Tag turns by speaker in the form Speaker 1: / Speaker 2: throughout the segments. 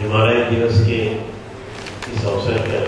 Speaker 1: हिमालय दिवस के इस अवसर पर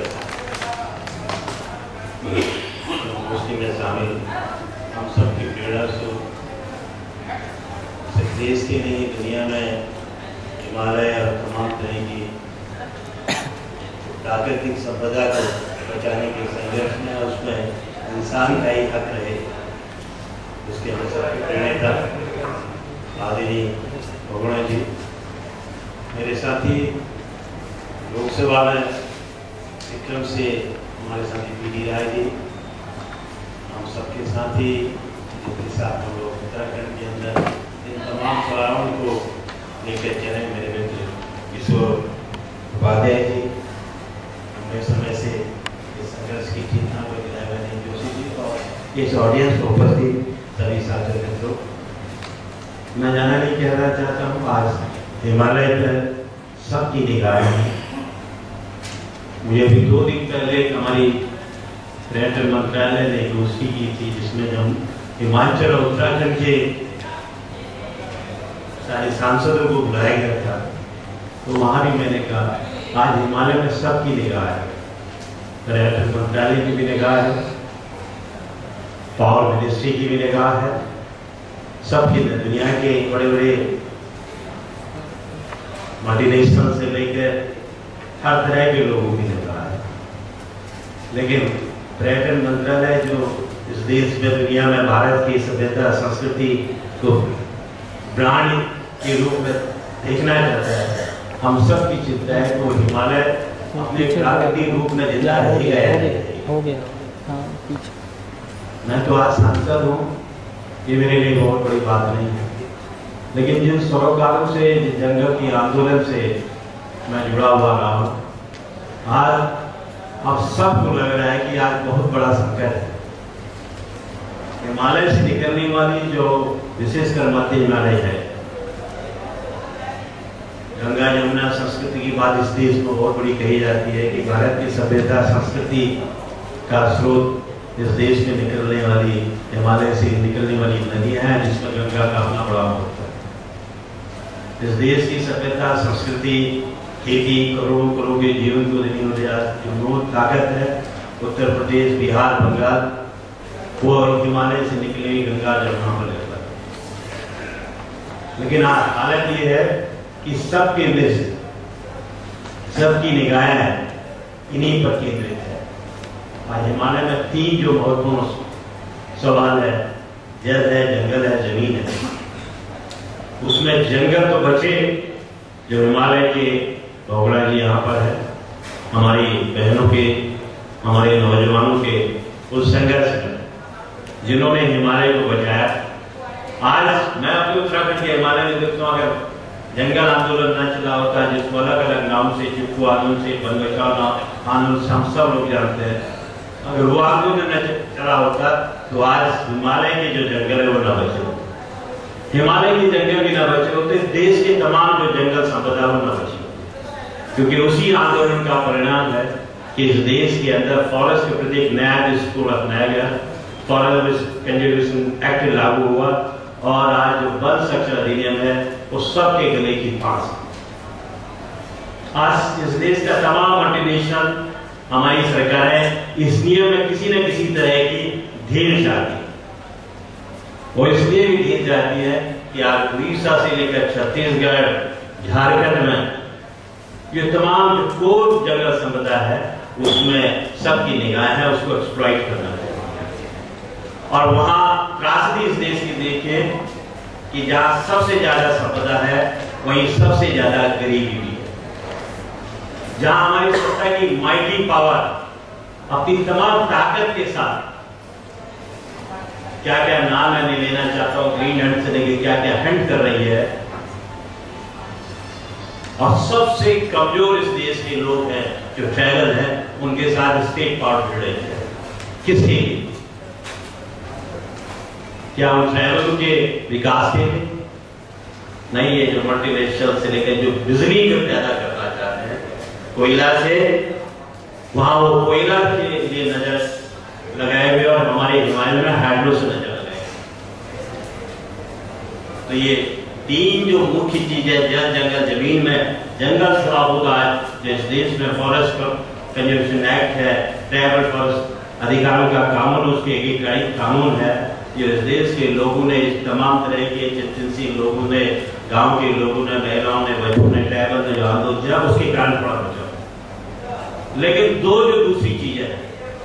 Speaker 1: गोष्ठी में शामिल हम सबकी प्रेरणा से सिर्फ देश की नहीं दुनिया में हिमालय और तमाम तरह की प्राकृतिक संपदा को बचाने के संघर्ष में उसमें इंसान का ही हक रहे, उसके हम सबके प्रेरणा आदरणीय भगोड़ा जी, मेरे साथी लोकसभा में विक्रम से हमारे साथी पीडी राय जी, हम सबके साथी जिनके साथ हम लोग उत्तराखंड के अंदर इन तमाम सवालों को लेकर चले, मेरे मित्र किशोर उपाध्याय जी, लंबे समय से इस संघर्ष की चिंता को गिराए हुए जोशी जी और इस ऑडियंस को उपस्थित सभी साथी मित्रों, मैं जाना नहीं कहना चाहता हूँ। आज हिमालय पर सबकी निगाहें हैं। मुझे भी 2 दिन पहले हमारी पर्यटन मंत्रालय ने एक गोष्ठी की थी जिसमें हम हिमाचल और उत्तराखंड के सारे सांसदों को बुलाया गया था, तो वहाँ भी मैंने कहा आज हिमालय में सबकी निगाह है, पर्यटन मंत्रालय की भी निगाह है, पावर मिनिस्ट्री की भी निगाह है, सबकी दुनिया के बड़े बड़े मल्टीनेशनल से लेकर हर तरह के लोगों की निगाह है। लेकिन पर्यटन मंत्रालय जो इस देश में दुनिया में भारत की सभ्यता संस्कृति को ब्रांड के रूप में देखना चाहता है, हम सब की चिंता है तो हिमालय अपने प्राकृतिक रूप में जिंदा रहेगा। हो गया हाँ, मैं तो आज सांसद हूँ, ये मेरे लिए बहुत बड़ी बात नहीं है, लेकिन जिन सरोकारों से, जिन जंगल की आंदोलन से मैं जुड़ा हुआ रहा हूँ, आज अब सबको लग रहा है कि आज बहुत बड़ा संकट है। हिमालय से निकलने वाली जो विशेषकर मध्य हिमालय है, गंगा यमुना संस्कृति की बात इस देश में बहुत बड़ी कही जाती है कि भारत की सभ्यता संस्कृति का स्रोत इस देश में निकलने वाली, हिमालय से निकलने वाली नदियां हैं जिसमें गंगा का अपना बड़ा महत्व है। इस देश की सभ्यता संस्कृति खेती करोड़ों करोड़ के जीवन को देने वाली जो मूल ताकत है, उत्तर प्रदेश बिहार बंगाल, वो हिमालय से निकली हुई गंगा जमुना पर निर्भर है। लेकिन आज हालत ये है कि सबके दृष्टि, सबकी निगाहें इन्हीं पर केंद्रित है। आज हिमालय में 3 जो महत्वपूर्ण सवाल है, जल है, जंगल है, जमीन है। उसमें जंगल तो बचे जो हिमालय के भगोड़ा जी यहाँ पर है, हमारी बहनों के, हमारे नौजवानों के उस संघर्ष में जिन्होंने हिमालय को बचाया। आज मैं अपने उत्तराखंड के हिमालय में देखता हूँ, अगर जंगल आंदोलन न चला होता जिसको अलग अलग नाम से, चिपकू आंदोलन से, वन बचाओ आंदोलन से हम सब लोग जानते हैं, अगर वो आंदोलन न चला होता तो आज हिमालय के जो जंगल है वो न बचे होते, हिमालय के जंगल भी न बचे होते, देश के तमाम जो जंगल संपदा वो न बची होती। क्योंकि उसी आंदोलन का परिणाम है कि इस देश के अंदर फॉरेस्ट के प्रति एक नया दृष्टिकोण अपनाया गया, फॉरेस्ट कंजर्वेशन एक्ट लागू हुआ और आज जो वन संरक्षण अधिनियम है वो सबके गले की फांस। आज इस देश का तमाम मल्टीनेशनल, हमारी सरकारें इस नियम में किसी न किसी तरह की ढील चाहती है। वो इसलिए भी ढील चाहती है कि आज उड़ीसा से लेकर छत्तीसगढ़, झारखंड में ये तमाम जो कोर जंगल संपदा है उसमें सबकी निगाह है, उसको एक्सप्लॉइट करना है। और वहां त्रासदी इस देश की देखिए कि जहां सबसे ज्यादा संपदा है वहीं सबसे ज्यादा गरीबी भी है। जहां हमारी सत्ता की माइटी पावर अपनी तमाम ताकत के साथ, क्या क्या नाम मैं नहीं लेना चाहता हूं, ग्रीन हंट से लेकर क्या क्या हंट कर रही है, और सबसे कमजोर इस देश के लोग हैं जो ट्राइबल हैं, उनके साथ स्टेट पावर जुड़ रही है। किसके लिए? क्या उन ट्राइबल के विकास के लिए? नहीं, ये जो मल्टीनेशनल से लेकर जो बिजली को पैदा करना चाहते हैं कोयला से, वहां वो कोयला के लिए नजर लगाए हुए और हमारे हिमालय में हाइड्रो से नजर लगाए। तो ये 3 जो मुख्य चीजें, जल जंगल जमीन में जंगल सलाहूद आज जो इस देश में फॉरेस्ट कंजर्वेशन एक्ट है, ट्राइबल फॉरेस्ट अधिकारों का कानून, उसके एकीकृत कानून है, जो इस देश के लोगों ने, इस तमाम तरह के चिंतनशील लोगों ने, गांव के लोगों ने, महिलाओं ने, बच्चों ने, ट्राइबल ने जो आंदोलन किया, उसके कारण थोड़ा बचा। लेकिन दो जो दूसरी चीजें हैं,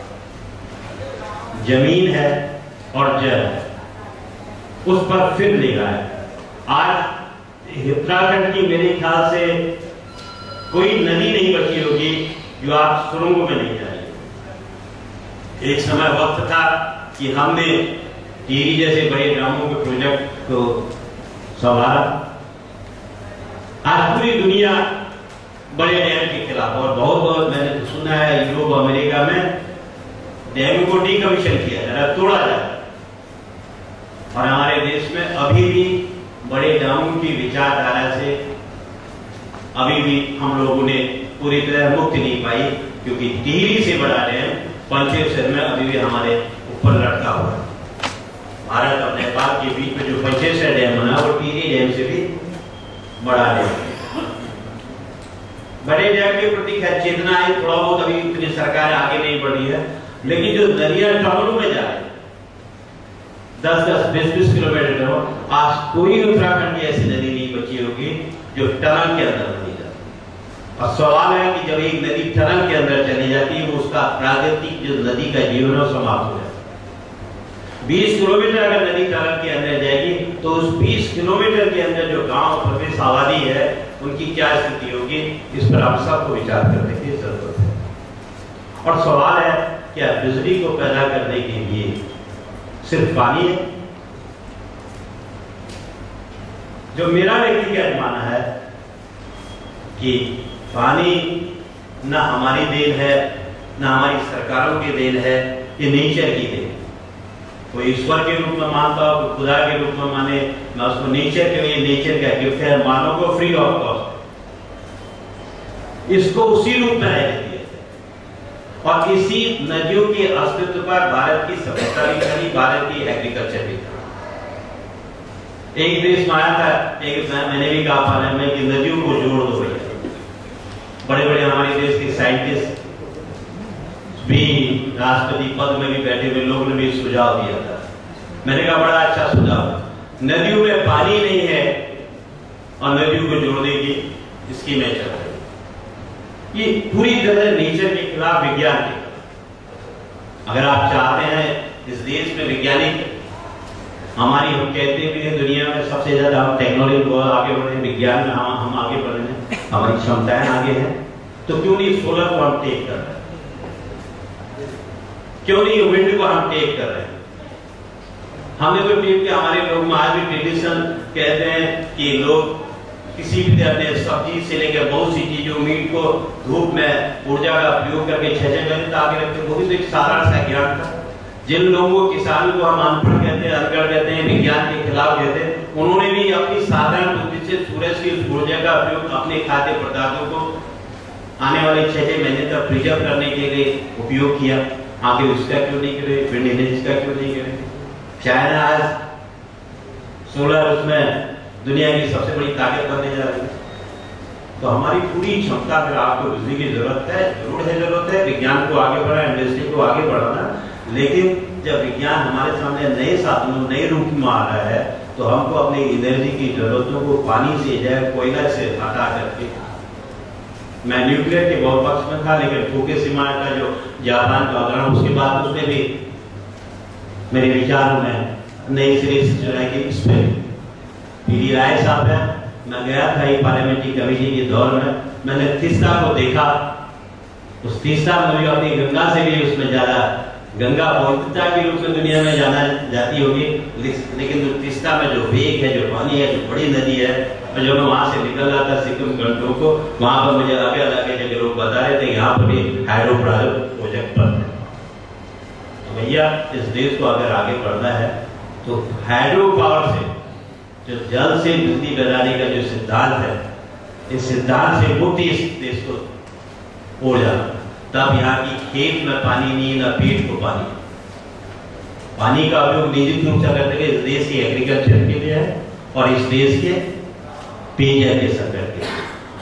Speaker 1: जमीन है और जल है, उस पर फिर निगाह है। आज उत्तराखंड की मेरे ख्याल से कोई नदी नहीं बची होगी जो आप सुरंगों में नहीं जाएगी। एक समय वक्त था कि हमने टिहरी जैसे बड़े ड्रामों के प्रोजेक्ट को संभाला। आज पूरी दुनिया बड़े डैम के खिलाफ, और बहुत मैंने सुना है यूरोप अमेरिका में डैम को डीकमीशन किया जा रहा, तोड़ा जा रहा, और हमारे देश में अभी भी बड़े डैमों की विचारधारा से अभी भी हम लोगों ने पूरी तरह मुक्ति नहीं पाई, क्योंकि टिहरी से बड़ा डैम पंचेश्वर में अभी भी हमारे ऊपर लटका हुआ है। भारत और नेपाल के बीच में जो पंचेश्वर डैम बना वो टिहरी डैम से भी बड़ा डैम है। बड़े डैम के प्रति खैर चेतना है, थोड़ा बहुत अभी इतनी सरकार आगे नहीं बढ़ी है, लेकिन जो नदियां टनलों में जा रही है 10-10, 20-20 किलोमीटर हो, आज कोई उत्तराखंड की ऐसी नदी नहीं बची होगी जो टनल के अंदर नहीं जाती। और सवाल है कि जब एक नदी टनल के अंदर चली जाती है, वो उसका प्राकृतिक जो नदी का जीवन है समाप्त हो जाता है। 20 किलोमीटर अगर नदी टनल के अंदर जाएगी तो उस 20 किलोमीटर के अंदर जो गांव प्रदेश आबादी है उनकी क्या स्थिति होगी, इस पर हम सबको विचार करने की जरूरत है। और सवाल है, क्या बिजली को पैदा करने के लिए सिर्फ पानी है? जो मेरा व्यक्तिगत मानना है कि पानी ना हमारी देन है, ना हमारी सरकारों की देन है, ये नेचर की देन। कोई ईश्वर के रूप में मानता हो, कोई खुदा के रूप में माने, मैं उसको नेचर के लिए, नेचर का गिफ्ट है, मानव को फ्री ऑफ कॉस्ट, इसको उसी रूप में रहने दिया। और इसी नदियों के अस्तित्व पर भारत की सभ्यता भी खड़ी, भारत की एग्रीकल्चर भी खड़ी। एक देश में आया था, एक मैंने भी कहा पार्लियामेंट में कि नदियों को जोड़ दो भैया। बड़े बड़े हमारे देश के साइंटिस्ट भी, राष्ट्रपति पद में भी बैठे हुए लोगों ने भी सुझाव दिया था। मैंने कहा बड़ा अच्छा सुझाव, नदियों में पानी नहीं है और नदियों को जोड़ने की इसकी मैं चल रही, ये पूरी तरह नेचर के खिलाफ, विज्ञान के खिलाफ। अगर आप चाहते हैं इस देश में वैज्ञानिक हमारी, हम कहते भी हैं दुनिया में सबसे ज्यादा हम टेक्नोलॉजी को आगे बढ़े, विज्ञान में हम आगे बढ़ रहे हैं, हमारी क्षमताएं आगे हैं, तो क्यों नहीं सोलर को हम टेक कर रहे हैं, क्यों नहीं विंड को हम टेक कर रहे हैं? हमने तो टेक किया, हमारे लोग में आज भी ट्रेडिशन कहते हैं कि लोग किसी भी अपने सब्जी से लेकर बहुत सी चीजों, मीट को धूप में ऊर्जा का प्रयोग करके 6-6 घंटे तक आगे रखते हैं। वो भी तो एक साधारण सा ज्ञान था। जिन लोगों, किसानों को हम अनपढ़ कहते हैं, अनगढ़ कहते हैं, विज्ञान के खिलाफ कहते हैं, उन्होंने भी अपनी साधारण बुद्धि से सूरज की ऊर्जा का प्रयोग अपने खाद्य पदार्थों को आने वाले 6-6 महीने तक प्रिजर्व करने के लिए उपयोग किया। आगे उसका क्यों नहीं करे, विंड एनर्जी का क्यों नहीं करे? चाइना आज सोलर, उसमें दुनिया की सबसे बड़ी ताकत बनने जा रही है। तो हमारी पूरी क्षमता, अगर आपको बिजली की जरूरत है, जरूर है, जरूरत है विज्ञान को आगे बढ़ाना, इंडस्ट्री को आगे बढ़ाना। लेकिन जब विज्ञान हमारे सामने नए साधनों, नए रूप में आ रहा है, तो हमको अपनी एनर्जी की जरूरतों को पानी से या कोयला से हटा करके, मैं न्यूक्लियर के बहुत पक्ष में था, लेकिन फुकुशिमा का जो जापान का उदाहरण, उसके बाद उसमें भी मेरे विचारों में नई सिरे से जो है कि इसमें पीडी राय साहब है, मैं गया था ये पार्लियामेंट्री कमेटी के दौर में, मैंने तीस्ता को देखा। उस तीस्ता में भी अपनी गंगा से भी उसमें ज्यादा, गंगा पवित्रता के रूप में दुनिया में जाना जाती होगी, लेकिन जो तीस्ता में जो वेग है, जो पानी है, जो बड़ी नदी है, और जब मैं वहां से निकल रहा था सिक्किम घंटों को, वहां पर मुझे अलग अलग जगह लोग बता रहे थे यहाँ पर भी हाइड्रो प्रोजेक्ट पर है। तो भैया इस देश को अगर आगे बढ़ना है तो हाइड्रो पावर से, जो जल से बिजली बनाने का जो सिद्धांत है, इस सिद्धांत से मुक्ति इस देश को हो जाना। तब यहाँ की खेत में पानी नहीं, ना पेट को पानी। पानी का उपयोग निश्चित रूप से करते हुए इस देश की एग्रीकल्चर के लिए है और इस देश के पेयजल के संकट के लिए।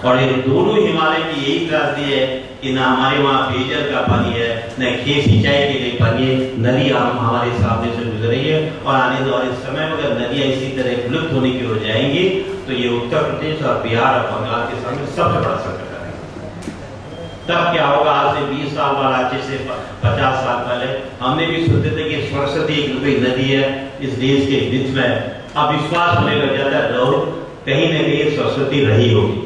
Speaker 1: और ये दोनों हिमालय की यही त्रासदी है कि ना हमारे वहाँ पेयजल का पानी है, न खेत सिंचाई के लिए पानी है। नदी हमारे सामने से गुजर रही है और आने वाले समय में अगर नदियाँ इसी तरह विलुप्त होने की हो जाएंगी तो ये उत्तर प्रदेश और बिहार और बंगाल के सामने सबसे बड़ा संकट है। तब क्या होगा? आज से 20 साल बाद, आज से 50 साल पहले हमने भी सोचते थे कि सरस्वती कोई नदी है इस देश के बीच में। अब विश्वास होने लग जाता है कहीं न कहीं सरस्वती रही होगी।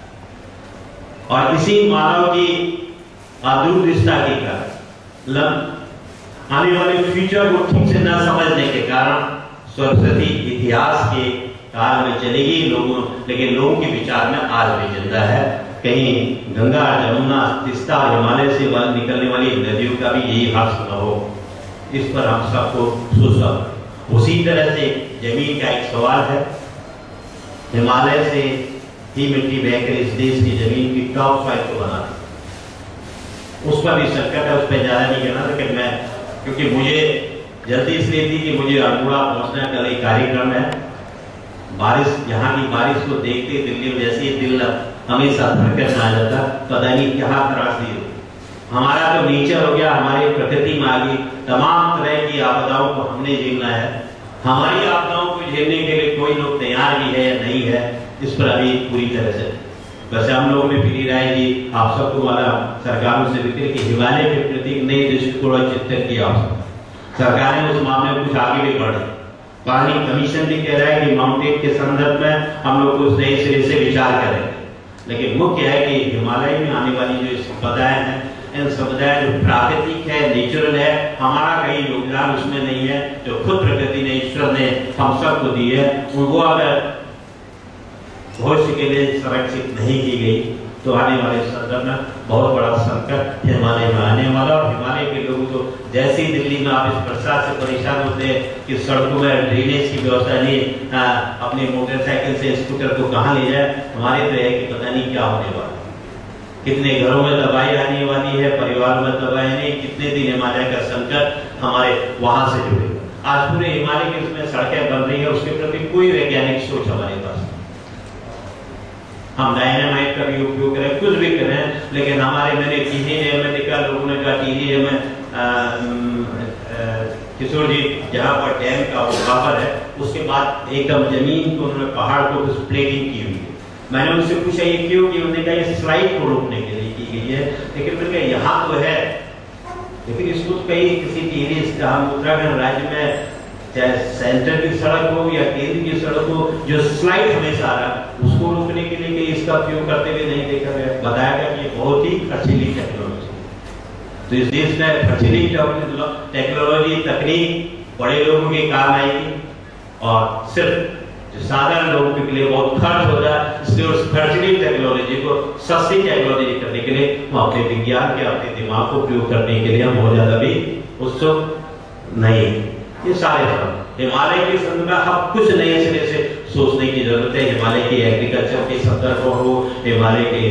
Speaker 1: और इसी मानव की दूरदृष्टा के कारण, आने वाले फ्यूचर को ठीक से न समझने के कारण सरस्वती इतिहास के काल में चलेगी लेकिन लोगों के विचार में आज भी जिंदा है। कहीं गंगा, जमुना, तीस्ता, हिमालय से निकलने वाली नदियों का भी यही हाल न हो, इस पर हम सबको सोचना। उसी तरह से जमीन का एक सवाल है। हिमालय से ही मिट्टी बहकर इस देश की जमीन की टॉप सॉइल को बना, उस पर भी संकट है। उस पर ज्यादा नहीं कहना, लेकिन क्योंकि मुझे जल्दी इसलिए थी कि मुझे अल्मोड़ा पहुंचना, कल एक कार्यक्रम है। बारिश, यहाँ की बारिश को देखते दिल्ली में जैसे दिल हमेशा धड़कन आ जाता, पता नहीं क्या त्रासदी हो। हमारा तो नेचर हो गया, हमारी प्रकृति में आ गई। तमाम तरह की आपदाओं को हमने झेलना है। हमारी आपदाओं को झेलने के लिए कोई लोग तैयार भी है या नहीं है, इस पर अभी पूरी तरह से वैसे हम लोगों में फिरी राय जी आप सबको वाला सरकारों से विक्री कि हिमालय के प्रति नई दृष्टिकोण और चिंतन की आवश्यकता। सरकार ने उस मामले में कुछ आगे भी बढ़े। पानी कमीशन भी कह रहा है कि माउंटेन के संदर्भ में हम लोग उस नए सिरे से विचार करेंगे, लेकिन मुख्य है कि हिमालय में आने वाली जो संपदाएं हैं, इन संपदाएं जो प्राकृतिक है, नेचुरल है, हमारा कहीं योगदान उसमें नहीं है, जो खुद प्रकृति ने, ईश्वर ने हम सबको दी है, उनको अगर भविष्य के लिए संरक्षित नहीं की गई तो आने वाले संदर्भ में बहुत बड़ा संकट हिमालय में आने वाला। और हिमालय के लोगों को जैसे ही दिल्ली में आप इस बरसात से परेशान होते हैं कि सड़कों में ड्रेनेज की व्यवस्था नहीं, अपने मोटरसाइकिल से स्कूटर को कहाँ ले जाए, हमारे तो है कि पता नहीं क्या होने वाला, कितने घरों में तबाही आने वाली है, परिवार में तबाही नहीं, कितने दिन हिमालय का संकट हमारे वहां से जुड़े। आज पूरे हिमालय के उसमें सड़कें बन रही है, उसके प्रति कोई वैज्ञानिक सोच हमारे पास। हम डायनामाइट का भी उपयोग करें, कुछ भी करें, लेकिन हमारे मैंने टीनेजर में देखा, लोगों ने कहा टीनेजर में किशोर जी जहाँ पर डैम का बफर है उसके बाद एकदम जमीन को उन्होंने पहाड़ को कुछ प्लेटिंग की हुई है। मैंने उनसे पूछा ये क्यों की? उन्होंने कहा ये स्लाइड को रोकने के लिए की गई है। लेकिन मैंने कहा यहाँ तो है, लेकिन इसको कहीं किसी टीनेज हम उत्तराखंड राज्य में चाहे सेंटर की सड़क हो या केंद्र की सड़क हो जो स्लाइड हमेशा आ रहा है, उसको रोकने के लिए कहीं इसका उपयोग करते हुए नहीं देखा गया। बताया गया कि ये बहुत ही खर्चीली टेक्नोलॉजी, तो इस देश में खर्चीली टेक्नोलॉजी तकनीक बड़े लोगों के काम आएगी और सिर्फ जो साधारण लोगों के लिए बहुत खर्च होता है, इसलिए उस खर्चीली टेक्नोलॉजी को सस्ती टेक्नोलॉजी करने के लिए हम अपने विज्ञान के, अपने दिमाग को उपयोग करने के लिए हम बहुत ज्यादा भी उत्सुक नहीं। ये सारे हिमालय के संदर्भ में हम कुछ नए सिरे से सोचने की जरूरत है। हिमालय के एग्रीकल्चर के संदर्भ में हो, हिमालय के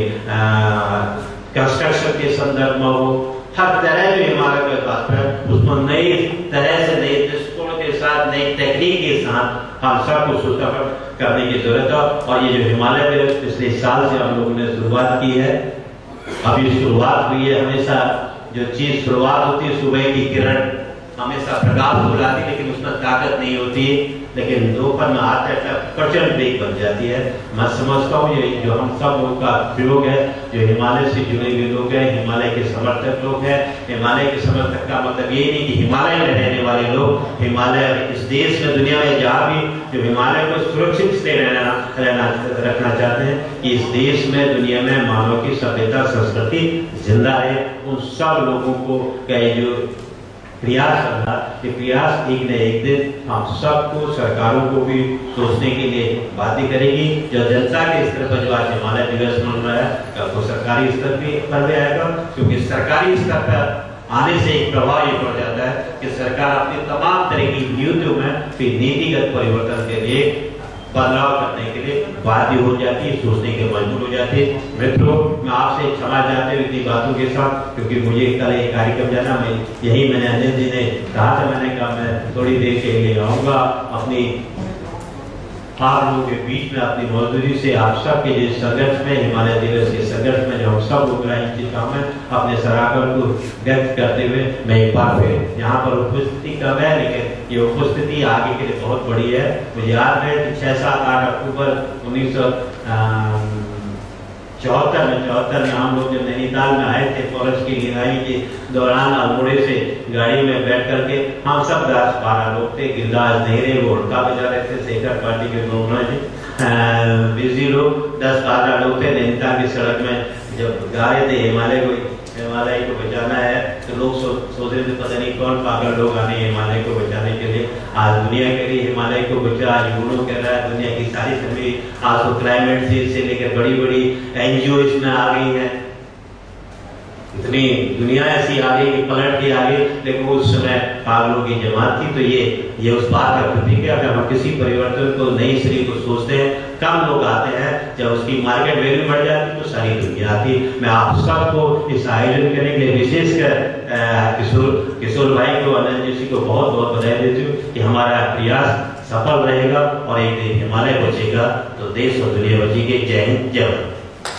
Speaker 1: कंस्ट्रक्शन के संदर्भ में हो, हर तरह जो हिमालय के पास है उसमें नई तरह से, नए दृष्टिकोण के साथ, नई तकनीक के साथ हम सबको सोचना करने की जरूरत है। और ये जो हिमालय में पिछले साल से हम लोगों ने शुरुआत की है, अभी शुरुआत हुई है। हमेशा जो चीज शुरुआत होती है, सुबह की किरण हमेशा प्रकाश बुलाती, लेकिन उसमें ताकत नहीं होती, लेकिन दोपहर में आते प्रचंड वेग बन जाती है। मैं समझता हूँ ये जो हम सब लोगों का प्रयोग है, जो हिमालय से जुड़े हुए लोग हैं, हिमालय के समर्थक लोग हैं। हिमालय के समर्थक का मतलब ये नहीं कि हिमालय में रहने वाले लोग, हिमालय इस देश में, दुनिया में जहाँ भी जो हिमालय को सुरक्षित से रखना चाहते हैं कि इस देश में, दुनिया में मानव की सभ्यता, संस्कृति जिंदा है, उन सब लोगों को क्या जो प्रयास करना, ये प्रयास एक न एक दिन हम सबको, सरकारों को भी सोचने के लिए बातें करेगी। जो जनता के स्तर पर जो आज हिमालय दिवस मन रहा है, कल को सरकारी स्तर पर भी आएगा, क्योंकि सरकारी स्तर पर आने से एक प्रभाव ये पड़ जाता है कि सरकार अपनी तमाम तरह की नीतियों में फिर नीतिगत परिवर्तन के लिए, बदलाव करने के लिए बाध्य हो जाती है, सोचने के मजबूर हो जाते हैं। मित्रों, मैं आपसे क्षमा चाहते हुए इतनी बातों के साथ, क्योंकि मुझे कल एक कार्यक्रम जाना, मैंने अनिल जी ने कहा था, मैंने कहा मैं थोड़ी देर के लिए आऊँगा, अपनी आप लोगों के बीच में अपनी मौजूदगी से आप सबके जिस संघर्ष में, हिमालय दिवस के संघर्ष में जो हम सब लोग में अपने सराहना को व्यक्त करते हुए मैं एक बार फिर यहाँ पर उपस्थिति कम है, लेकिन ये उपस्थिति आगे के लिए बहुत बड़ी है। मुझे याद है कि 6-7-8 अक्टूबर 1974 में हम लोग जब नैनीताल में आए थे, फॉरेस्ट की निगरानी के दौरान अल्मोड़े से गाड़ी में बैठ करके हम सब 10-12 लोग थे। गिरिराज नेहरे वो उड़का बजा रहे थे, शेखर पार्टी के दोनों बिजी लोग 10-12 लोग थे। नैनीताल की सड़क में जब गा रहे थे हिमालय को बचाना है, तो लोग सोच रहे थे पता नहीं कौन पागल लोग आने हिमालय को बचाने के लिए। आज दुनिया के लिए हिमालय को बचा, आज यूनो कह रहा है, दुनिया की सारी सभी आज तो क्लाइमेट चेंज से लेकर बड़ी बड़ी NGO इसमें आ गई है। इतनी दुनिया ऐसी आ गई कि पलट के आ गई, लेकिन उस समय पागलों की जमात थी। तो ये उस बात का प्रतीक है। अगर हम किसी परिवर्तन को, नई श्री को सोचते हैं, कम लोग आते हैं, जब उसकी मार्केट वैल्यू बढ़ जाती तो सारी दुनिया आती। मैं आप सबको इस आयोजन करने के लिए विशेषकर किशोर भाई को, अनंत जी को बहुत बहुत बधाई देती हूँ कि हमारा प्रयास सफल रहेगा और एक दिन हिमालय बचेगा तो देश और दुनिया बचेगी। जय हिंद, जय भारत।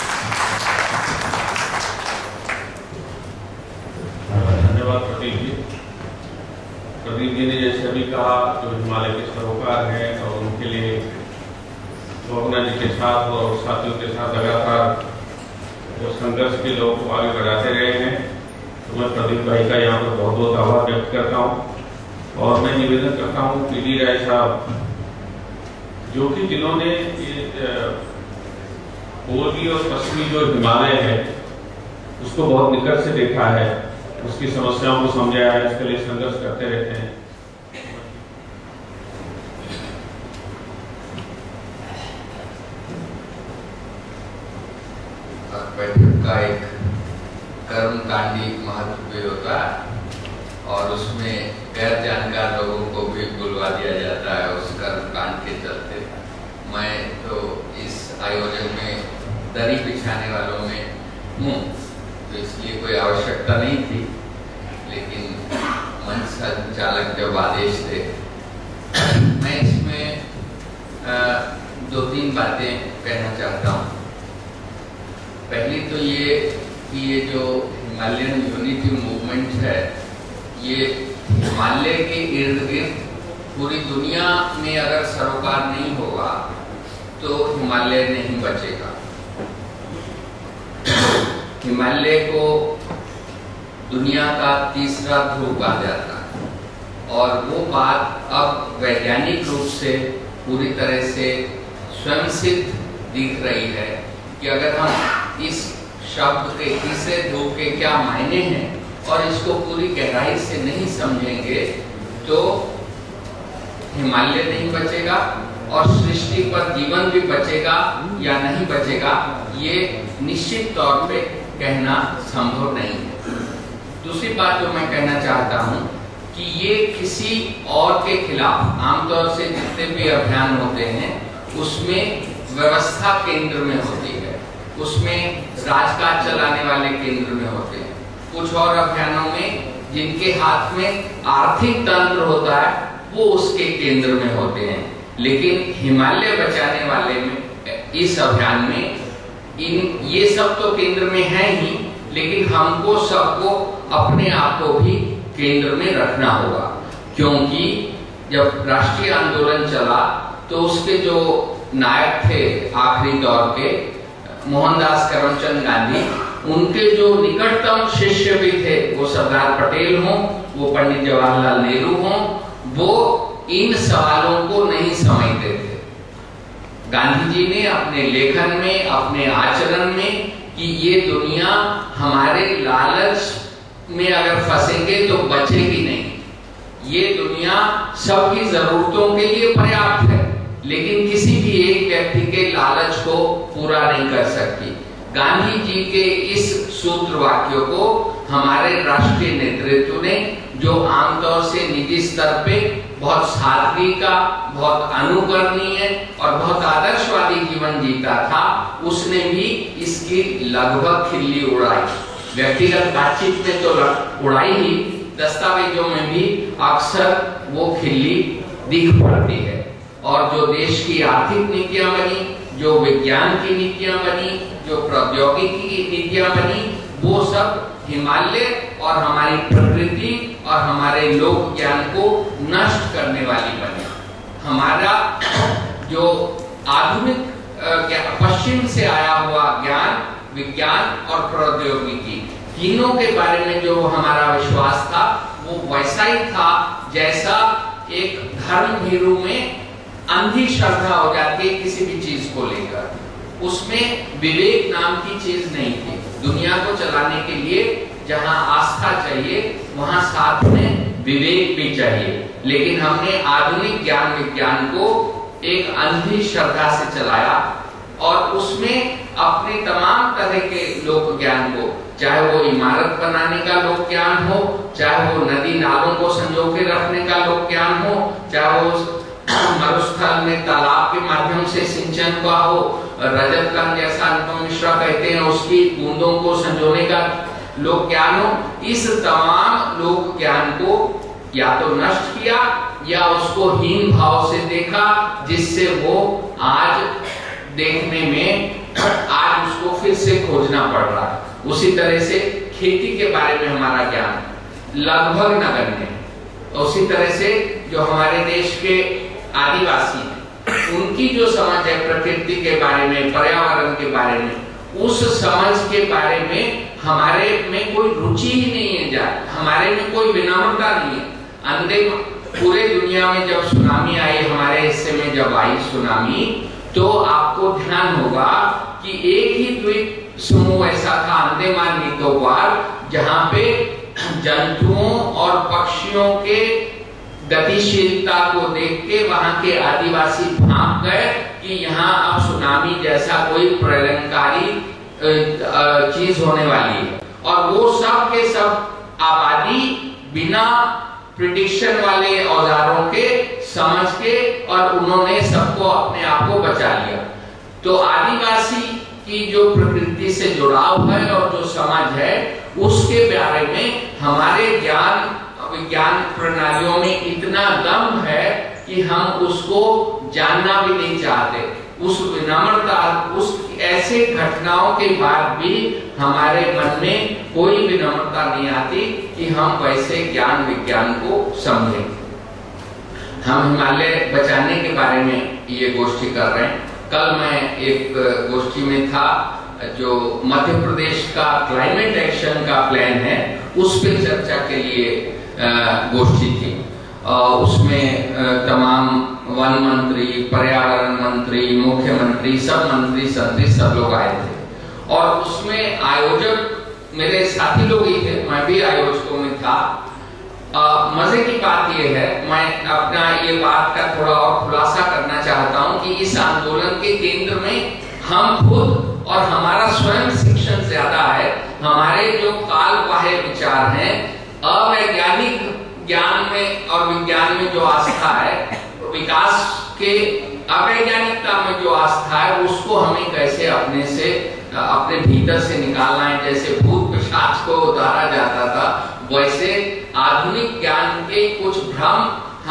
Speaker 2: प्रदीप जी ने जैसे अभी कहा, जो हिमालय के सरोकार हैं और उनके लिए गोवर्धन जी के साथ और साथियों के साथ लगातार जो संघर्ष के लोगों को आगे बढ़ाते रहे हैं, तो मैं प्रदीप भाई का यहाँ पर बहुत बहुत आभार व्यक्त करता हूँ। और मैं निवेदन करता हूँ PD राय साहब, जो कि जिन्होंने पूर्वी और पश्चिमी जो हिमालय है उसको बहुत निकट से देखा है, उसकी समस्याओं को समझा है, इसके लिए संघर्ष करते रहते हैं।
Speaker 3: बैठक का एक कर्मकांडी महत्व भी होता है और उसमें गैर जानकार लोगों को भी बुलवा दिया जाता है उस कर्मकांड के चलते। मैं तो इस आयोजन में दरी बिछाने वालों में हूँ, तो इसलिए कोई आवश्यकता नहीं थी, लेकिन मंच संचालक जब आदेश दे, मैं इसमें 2-3 बातें कहना चाहता हूँ। पहली तो ये कि ये जो हिमालयन यूनिटी मूवमेंट है, ये हिमालय के इर्द गिर्द पूरी दुनिया में अगर सरोकार नहीं होगा तो हिमालय नहीं बचेगा। हिमालय को दुनिया का तीसरा ध्रुव कहा जाता है और वो बात अब वैज्ञानिक रूप से पूरी तरह से स्वयं सिद्ध दिख रही है कि अगर हम इस शब्द के तीसरे ध्रुव के क्या मायने हैं और इसको पूरी गहराई से नहीं समझेंगे तो हिमालय नहीं बचेगा और सृष्टि पर जीवन भी बचेगा या नहीं बचेगा, ये निश्चित तौर पे कहना संभव नहीं है। दूसरी बात जो मैं कहना चाहता हूँ कि ये किसी और के खिलाफ, आमतौर से जितने भी अभियान होते हैं उसमें व्यवस्था केंद्र में होती है, उसमें राजकाज चलाने वाले केंद्र में होते हैं। कुछ और अभियानों में जिनके हाथ में आर्थिक तंत्र होता है वो उसके केंद्र में होते हैं, लेकिन हिमालय बचाने वाले में इस अभियान में ये सब तो केंद्र में है ही, लेकिन हमको सबको अपने आप को भी केंद्र में रखना होगा, क्योंकि जब राष्ट्रीय आंदोलन चला तो उसके जो नायक थे आखिरी दौर के मोहनदास करमचंद गांधी, उनके जो निकटतम शिष्य भी थे, वो सरदार पटेल हों, वो पंडित जवाहरलाल नेहरू हों, वो इन सवालों को नहीं समझते थे। गांधी जी ने अपने लेखन में, अपने आचरण में कि ये दुनिया हमारे लालच में अगर फंसेंगे तो बचेगी नहीं, ये दुनिया सबकी जरूरतों के लिए पर्याप्त है लेकिन किसी भी एक व्यक्ति के लालच को पूरा नहीं कर सकती। गांधी जी के इस सूत्र वाक्यों को हमारे राष्ट्रीय नेतृत्व ने, जो आमतौर से निजी स्तर पे बहुत सादगी का, बहुत अनुकरणीय और बहुत आदर्शवादी जीवन जीता था, उसने भी इसकी लगभग खिल्ली उड़ाई। व्यक्तिगत बातचीत में तो उड़ाई ही, दस्तावेजों में भी अक्सर वो खिल्ली दिख पड़ती है। और जो देश की आर्थिक नीतियां बनी, जो विज्ञान की नीतियां बनी, जो प्रौद्योगिकी की नीतियां बनी, वो सब हिमालय और हमारी प्रकृति और हमारे लोक ज्ञान को नष्ट करने वाली बनी। हमारा जो आधुनिक पश्चिम से आया हुआ ज्ञान, विज्ञान और प्रौद्योगिकी, तीनों के बारे में जो हमारा विश्वास था वो वैसा ही था जैसा एक धर्म भीरू में अंधी श्रद्धा हो जाती है किसी भी चीज को लेकर। उसमें विवेक नाम की चीज नहीं थी। दुनिया को चलाने के लिए जहां आस्था चाहिए वहां साथ में विवेक भी चाहिए, लेकिन हमने आधुनिक ज्ञान विज्ञान को एक अंधी श्रद्धा से चलाया और उसमें अपने तमाम तरह के लोक ज्ञान को, चाहे वो इमारत बनाने का लोक ज्ञान हो, चाहे वो नदी नालों को संजो के रखने का लोक ज्ञान हो, चाहे वो मरुस्थल में तालाब के माध्यम से सिंचन का हो, रजत कण जैसा अनुपम मिश्रा कहते हैं उसकी बूंदों को संजोने का लोक ज्ञान हो, इस तमाम लोक ज्ञान को या तो नष्ट किया या उसको हीन भाव से देखा, जिससे वो आज देखने में आज उसको फिर से खोजना पड़ रहा है। उसी तरह से खेती के बारे में हमारा ज्ञान लगभग नगण्य है। उसी तरह से जो हमारे देश के आदिवासी हैं, उनकी जो समझ है प्रकृति के बारे में, पर्यावरण के बारे में, उस समझ के बारे में हमारे में कोई रुचि ही नहीं है, हमारे में कोई विनम्रता नहीं है। अंधे पूरे दुनिया में जब सुनामी आई, हमारे हिस्से में जब आई सुनामी, तो आपको ध्यान होगा कि एक ही द्वीप समूह ऐसा था, अंडमान निकोबार, जहां पे जंतुओं और पक्षियों के गतिशीलता को देख के वहां के आदिवासी भाग गए कि यहाँ अब सुनामी जैसा कोई प्रलयंकारी चीज होने वाली है। और वो सब के सब आबादी बिना प्रिडिक्शन वाले औजारों के समझ के, और उन्होंने सबको अपने आप को बचा लिया। तो आदिवासी की जो प्रकृति से जुड़ाव है और जो समझ है, उसके बारे में हमारे ज्ञान विज्ञान प्रणालियों में इतना दम है कि हम उसको जानना भी नहीं चाहते। उस विनम्रता, उस ऐसे घटनाओं के बाद भी हमारे मन में कोई विनम्रता नहीं आती कि हम वैसे ज्ञान विज्ञान को समझें। हम हिमालय बचाने के बारे में ये गोष्ठी कर रहे हैं। कल मैं एक गोष्ठी में था जो मध्य प्रदेश का क्लाइमेट एक्शन का प्लान है, उस पर चर्चा के लिए गोष्ठी थी। उसमें तमाम वन मंत्री, पर्यावरण मंत्री, मुख्यमंत्री, सब मंत्री संतरी सब लोग आए थे। और उसमें आयोजक मेरे साथी लोग ही थे, मैं भी आयोजकों में था। मजे की बात यह है, मैं अपना ये बात का थोड़ा और खुलासा करना चाहता हूं कि इस आंदोलन के केंद्र में हम खुद और हमारा स्वयं शिक्षण ज्यादा है। हमारे जो काल बाह्य विचार हैं, अवैज्ञानिक ज्ञान में और विज्ञान में जो आस्था है, विकास के अवैज्ञानिकता में जो आस्था है, उसको हमें कैसे अपने भीतर से निकालना है। जैसे भूत पिशाच को उतारा जाता था, वैसे आधुनिक ज्ञान के कुछ भ्रम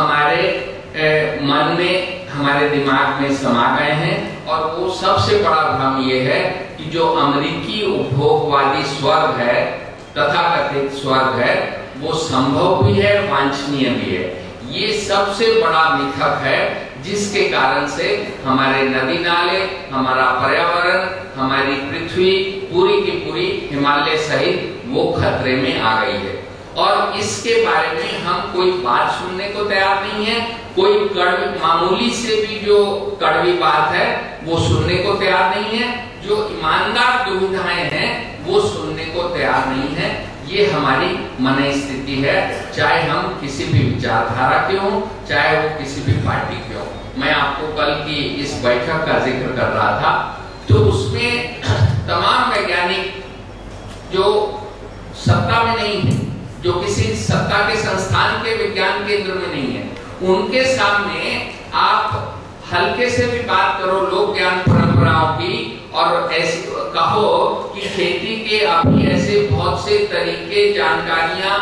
Speaker 3: हमारे मन में, हमारे दिमाग में समा गए हैं। और वो सबसे बड़ा भ्रम ये है कि जो अमेरिकी उपभोगवादी स्वर्ग है, तथाकथित स्वर्ग है, वो संभव भी है, वांछनीय भी है। ये सबसे बड़ा मिथक है, जिसके कारण से हमारे नदी नाले, हमारा पर्यावरण, हमारी पृथ्वी पूरी की पूरी हिमालय सहित वो खतरे में आ गई है। और इसके बारे में हम कोई बात सुनने को तैयार नहीं है। कोई कड़वी, मामूली से भी जो कड़वी बात है वो सुनने को तैयार नहीं है। जो ईमानदार दुविधाएं हैं वो सुनने को तैयार नहीं है। ये हमारी मन स्थिति है, चाहे हम किसी भी विचारधारा के हों, चाहे वो किसी भी पार्टी के हों। मैं आपको कल की इस बैठक का जिक्र कर रहा था, तो उसमें तमाम वैज्ञानिक जो सत्ता में नहीं है, जो किसी सत्ता के संस्थान के विज्ञान केंद्र में नहीं है, उनके सामने आप हल्के से भी बात करो लोक ज्ञान परंपराओं की, और ऐसे कहो कि खेती के अभी ऐसे बहुत से तरीके, जानकारियां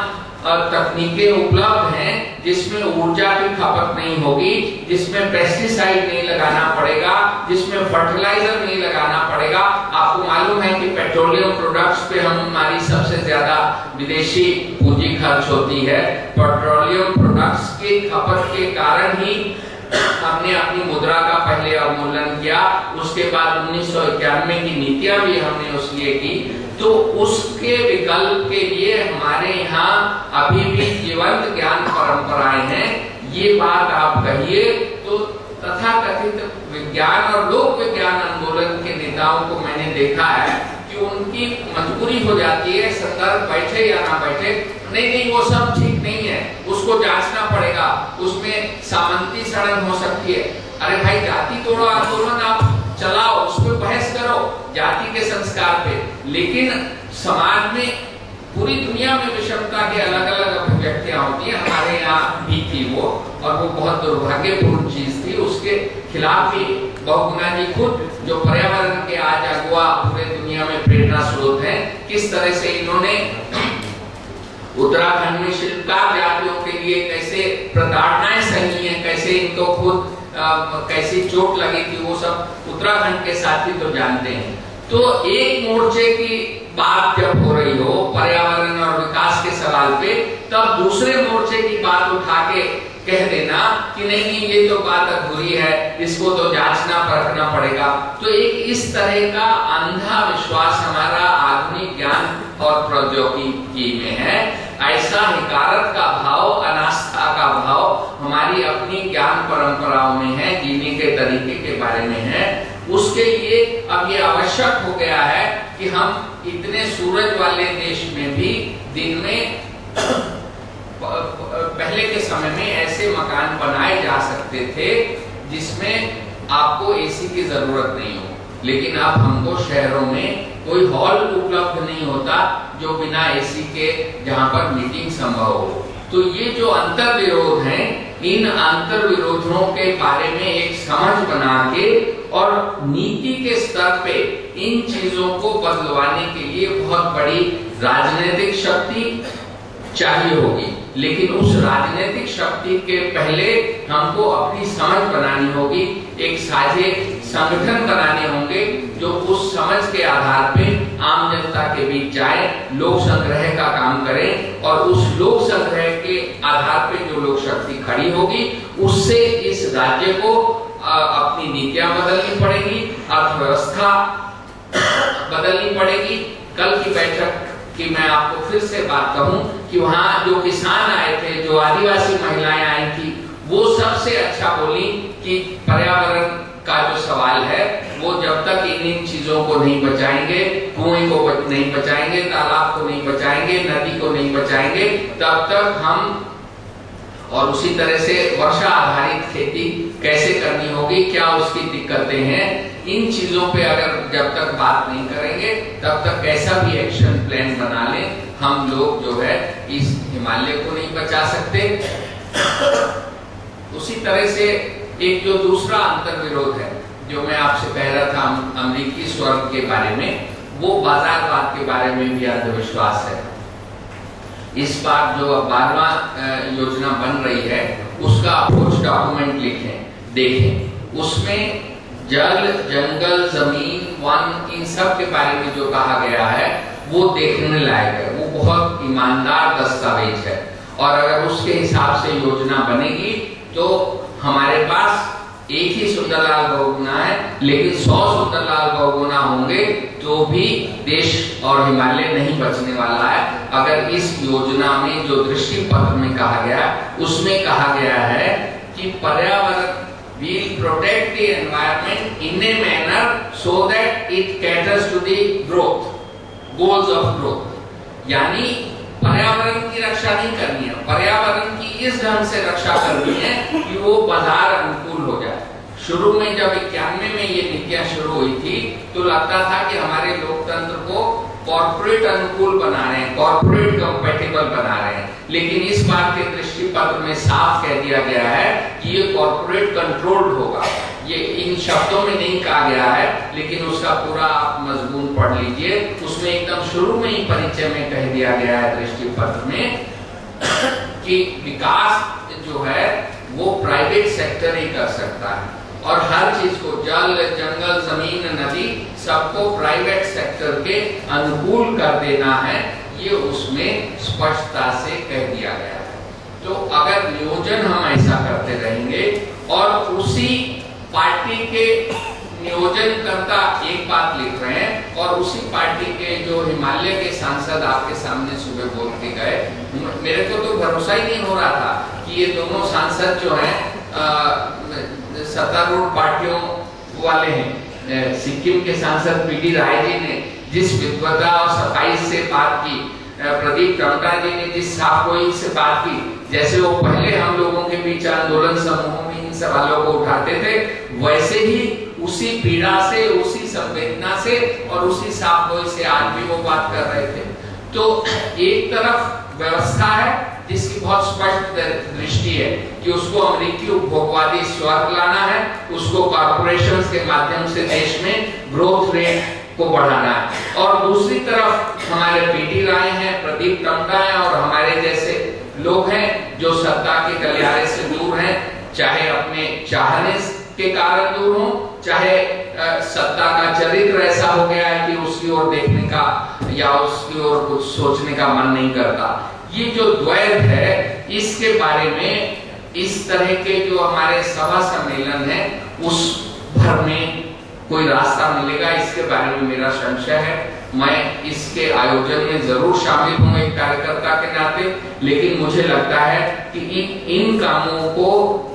Speaker 3: तकनीकें उपलब्ध हैं जिसमें ऊर्जा की खपत नहीं होगी, जिसमें पेस्टिसाइड नहीं लगाना पड़ेगा, जिसमें फर्टिलाइजर नहीं लगाना पड़ेगा। आपको मालूम है कि पेट्रोलियम प्रोडक्ट्स पे हमारी सबसे ज्यादा विदेशी पूंजी खर्च होती है। पेट्रोलियम प्रोडक्ट्स के खपत के कारण ही हमने अपनी मुद्रा का पहले अवमूल्यन किया, उसके बाद 1991 की नीतियां भी हमने उसलिए की। तो उसके विकल्प के लिए हमारे यहाँ अभी भी जीवंत ज्ञान परंपराएं हैं। ये बात आप कहिए तो तथाकथित विज्ञान और लोक विज्ञान आंदोलन के नेताओं को मैंने देखा है कि उनकी मजबूरी हो जाती है, संदर्भ बैठे या ना बैठे, नहीं वो सब ठीक नहीं है, उसको जांचना पड़ेगा, उसमें सामंती सड़न हो सकती है। अरे भाई, जाति तोड़ो आंदोलन आप चलाओ, उस पर बहस करो जाति के संस्कार पे, लेकिन समाज में पूरी दुनिया में विषमता के अलग अलग अभिव्यक्तियां होती है, हमारे यहाँ भी थी वो, और वो बहुत दुर्भाग्यपूर्ण चीज थी। उसके खिलाफ भी बहुगुणा जी खुद, जो पर्यावरण के आज अगुआ पूरे दुनिया में प्रेरणा स्रोत हैं, किस तरह से इन्होंने उत्तराखंड में शिल्पकार जातियों के लिए कैसे प्रताड़नाएं सही है, कैसे इनको खुद कैसी चोट लगी थी, वो सब उत्तराखंड के साथी तो जानते हैं। तो एक मोर्चे की बात जब हो रही हो पर्यावरण और विकास के सवाल पे, तब दूसरे मोर्चे की बात उठा के कह देना कि नहीं ये तो बात अधूरी है, इसको तो जांचना परखना पड़ेगा। तो एक इस तरह का अंधा विश्वास हमारा आधुनिक ज्ञान और प्रौद्योगिकी में है। ऐसा हिकारत का भाव, अनास्था का भाव हमारी अपनी ज्ञान परंपराओं में है, जीने के तरीके के बारे में है। उसके लिए अब ये आवश्यक हो गया है कि हम इतने सूरज वाले देश में भी दिन में पहले के समय में ऐसे मकान बनाए जा सकते थे जिसमें आपको एसी की जरूरत नहीं हो, लेकिन अब हमको शहरों में कोई हॉल उपलब्ध नहीं होता जो बिना एसी के, जहां पर मीटिंग संभव हो। तो ये जो अंतर विरोध हैं, इन अंतर विरोधों के बारे में एक समझ बना के और नीति के स्तर पे इन चीजों को बदलवाने के लिए बहुत बड़ी राजनीतिक शक्ति चाहिए होगी। लेकिन उस राजनीतिक शक्ति के पहले हमको अपनी समझ बनानी होगी, एक साझे संगठन बनाने होंगे जो उस समझ के आधार पे आम जनता के बीच जाए, लोक संग्रह का काम करें, और उस लोक संग्रह के आधार पे जो लोक शक्ति खड़ी होगी उससे इस राज्य को अपनी नीतियां बदलनी पड़ेगी, अर्थव्यवस्था बदलनी पड़ेगी। कल की बैठक कि मैं आपको फिर से बात कहूं कि वहां जो किसान आए थे, जो आदिवासी महिलाएं आई थी, वो सबसे अच्छा बोली कि पर्यावरण का जो सवाल है वो जब तक इन चीजों को नहीं बचाएंगे, कुएं को नहीं बचाएंगे, तालाब को नहीं बचाएंगे, नदी को नहीं बचाएंगे, तब तक हम, और उसी तरह से वर्षा आधारित खेती कैसे करनी होगी, क्या उसकी दिक्कतें हैं, इन चीजों पे अगर जब तक बात नहीं करेंगे तब तक कैसा भी एक्शन प्लान बना लें, हम लोग जो है इस हिमालय को नहीं बचा सकते। उसी तरह से एक जो दूसरा अंतर विरोध है जो मैं आपसे कह रहा था अमेरिकी स्वर्ग के बारे में, वो बाजारवाद के बारे में भी अंधविश्वास है। इस बार जो 12वां योजना बन रही है उसका अप्रोच डॉक्यूमेंट देखें, उसमें जल, जंगल, जमीन, वन, इन सब के बारे में जो कहा गया है वो देखने लायक है, वो बहुत ईमानदार दस्तावेज है। और अगर उसके हिसाब से योजना बनेगी तो हमारे पास एक ही सुंदरलाल बहुगुणा है, लेकिन 100 सुंदरलाल बहुगुणा होंगे तो भी देश और हिमालय नहीं बचने वाला है। अगर इस योजना में जो दृष्टि पत्र में कहा गया, उसमें कहा गया है कि पर्यावरण will protect the environment in a manner so that it caters to the growth, goals of growth। यानी पर्यावरण की रक्षा नहीं करनी है, पर्यावरण की इस ढंग से रक्षा करनी है कि वो बाजार अनुकूल हो जाए। शुरू में जब 91 में ये नीतियां शुरू हुई थी तो लगता था कि हमारे लोकतंत्र को कॉर्पोरेट अनुकूल बना रहे हैं, कॉर्पोरेट कंपैटिबल बना रहे हैं, लेकिन इस बात के दृष्टि पत्र में साफ कह दिया गया है कि ये कॉर्पोरेट कंट्रोल्ड होगा। ये इन शब्दों में नहीं कहा गया है, लेकिन उसका पूरा आप मजमून पढ़ लीजिए, उसमें एकदम शुरू में ही परिचय में कह दिया गया है दृष्टि पत्र में कि विकास जो है वो प्राइवेट सेक्टर ही कर सकता है और हर चीज को जल, जंगल, जमीन, नदी सबको प्राइवेट सेक्टर के अनुकूल कर देना है, ये उसमें स्पष्टता से कह दिया गया है। तो अगर नियोजन हम ऐसा करते रहेंगे और उसी पार्टी के नियोजनकर्ता एक बात लिख रहे हैं और उसी पार्टी के जो हिमालय के सांसद आपके सामने सुबह बोल के गए, मेरे को तो भरोसा ही नहीं हो रहा था कि ये दोनों सांसद जो हैं सत्तारूढ़ पार्टियों वाले हैं। सिक्किम के सांसद पीडी राय जी ने जिस विद्वता और सफाई से बात की, प्रदीप टमटा जी ने जिस साफगोई से बात की, जैसे वो पहले हम लोगों के बीच आंदोलन समूहों में इन सवालों को उठाते थे, वैसे ही उसी पीड़ा से, उसी संवेदना से और उसी साफगोई से आज भी वो बात कर रहे थे। तो एक तरफ व्यवस्था है जिसकी बहुत स्पष्ट दृष्टि है कि उसको अमेरिकी उपभोगवादी स्वर्ग लाना है, उसको कॉर्पोरेशंस के माध्यम से देश में ग्रोथ रेट को बढ़ाना है। और दूसरी तरफ हमारे पीडी राय हैं, प्रदीप टमटा हैं और हमारे जैसे लोग हैं जो सत्ता के गलियारे से दूर हैं, चाहे अपने चाहने के कारण दूर हो, चाहे सत्ता का चरित्र ऐसा हो गया है कि उसकी ओर देखने का या उसकी ओर कुछ सोचने का मन नहीं करता। ये जो द्वैत है, इसके बारे में इस तरह के जो हमारे सभा सम्मेलन है उस भर में कोई रास्ता मिलेगा, इसके बारे में मेरा संशय है। मैं इसके आयोजन में जरूर शामिल हूं एक कार्यकर्ता के नाते, लेकिन मुझे लगता है कि इन कामों को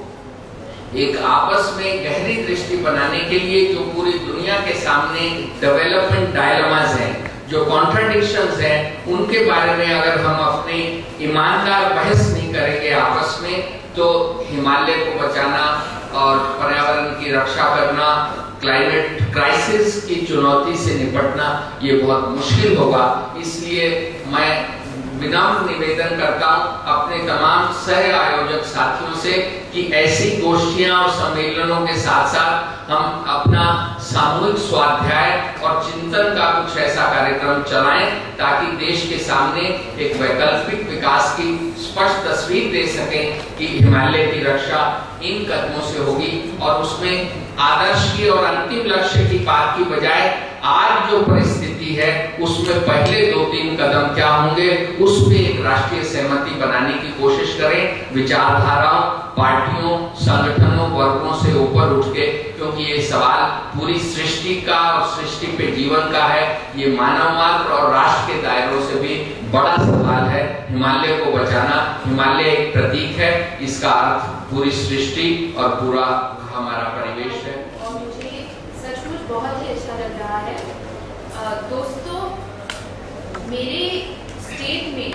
Speaker 3: एक आपस में गहरी दृष्टि बनाने के लिए जो पूरी दुनिया के सामने डेवलपमेंट डायलेमास हैं, जो कॉन्ट्रडिक्शंस हैं, उनके बारे में अगर हम अपने ईमानदार बहस नहीं करेंगे आपस में, तो हिमालय को बचाना और पर्यावरण की रक्षा करना, क्लाइमेट क्राइसिस की चुनौती से निपटना ये बहुत मुश्किल होगा। इसलिए मैं विनम्र निवेदन करता हूं अपने तमाम सह आयोजक साथियों से कि ऐसी गोष्ठियां और सम्मेलनों के साथ साथ हम अपना सामूहिक स्वाध्याय और चिंतन का कुछ ऐसा कार्यक्रम चलाएं ताकि देश के सामने एक वैकल्पिक विकास की स्पष्ट तस्वीर दे सकें कि हिमालय की रक्षा इन कदमों से होगी और उसमें आदर्श की और अंतिम लक्ष्य की बात की बजाय आज जो परिस्थिति है उसमें पहले 2-3 कदम क्या होंगे, उस पे एक राष्ट्रीय सहमति बनाने की कोशिश करें, विचारधाराओं, पार्टियों, संगठनों, वर्गों से ऊपर उठ के, क्योंकि ये सवाल पूरी सृष्टि का और सृष्टि पे जीवन का है। ये मानव मात्र और राष्ट्र के दायरों से भी बड़ा सवाल है। हिमालय को बचाना, हिमालय एक प्रतीक है, इसका अर्थ पूरी सृष्टि और पूरा हमारा परिवेश है।
Speaker 4: और मुझे सचमुच बहुत ही अच्छा लग रहा है। दोस्तों, मेरे स्टेट में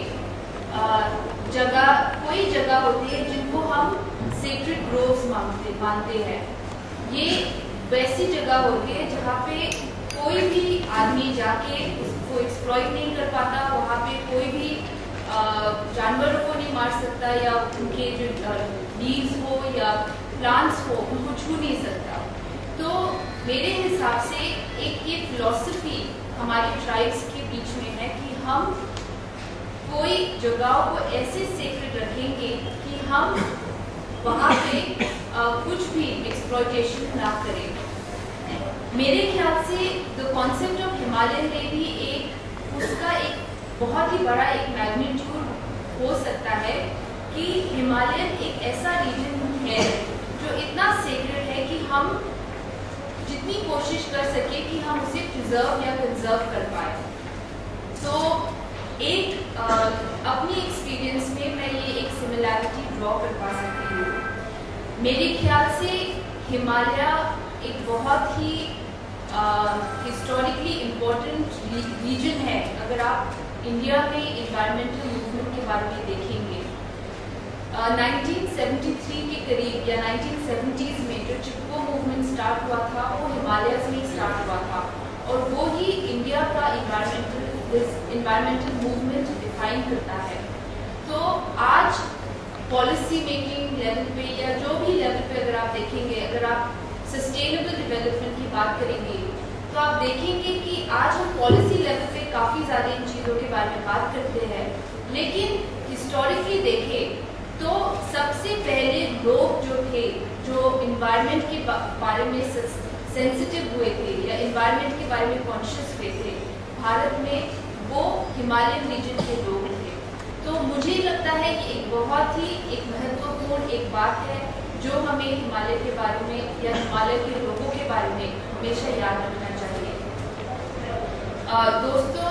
Speaker 4: कोई जगह होती है जिनको हम सेक्रेड ग्रोव्स मानते हैं। ये वैसी जगह होती है जहाँ पे कोई भी आदमी जाके उसको एक्सप्लॉइट नहीं कर पाता, वहाँ पे कोई भी जानवरों को नहीं मार सकता या उनके जो लीव्स हो या प्लांट्स हो उनको छू नहीं सकता। तो मेरे हिसाब से एक ये फिलॉसफी हमारे ट्राइब्स के बीच में है कि हम कोई जगहों को ऐसे सेक्रेड रखेंगे कि हम वहाँ पे कुछ भी एक्सप्लॉइटेशन ना करें। मेरे ख्याल से द कॉन्सेप्ट ऑफ हिमालयन में भी उसका एक बहुत ही बड़ा एक मैग्नीट्यूड हो सकता है कि हिमालयन एक ऐसा रीजन है जो इतना सेक्रेड है कि हम जितनी कोशिश कर सके कि हम उसे प्रिजर्व या कंजर्व कर पाए। तो एक अपनी एक्सपीरियंस में मैं ये एक सिमिलैरिटी ड्रॉ कर पा सकती हूँ। मेरे ख्याल से हिमालय एक बहुत ही हिस्टोरिकली इम्पोर्टेंट रीजन है। अगर आप इंडिया में एनवायरमेंटल मूवमेंट के बारे में देखेंगे, 1973 के करीब या 1970s में जो चिपको मूवमेंट स्टार्ट हुआ था वो हिमालयस में स्टार्ट हुआ था और वो ही इंडिया का इन्वायरमेंटल मूवमेंट डिफाइन करता है। तो आज पॉलिसी मेकिंग लेवल पे या जो भी लेवल पे अगर आप देखेंगे, अगर आप सस्टेनेबल डेवलपमेंट की बात करेंगे तो आप देखेंगे कि आज हम पॉलिसी लेवल पे काफ़ी ज़्यादा इन चीज़ों के बारे में बात करते हैं, लेकिन हिस्टोरिकली देखें तो सबसे पहले लोग जो थे, जो इन्वायरमेंट के बारे में सेंसिटिव हुए थे या इन्वायरमेंट के बारे में कॉन्शियस हुए थे भारत में, वो हिमालयन रीजन के लोग थे। तो मुझे लगता है कि एक बहुत ही एक महत्वपूर्ण एक बात है जो हमें हिमालय के बारे में या हिमालय के लोगों के बारे में हमेशा याद रखना चाहिए। दोस्तों,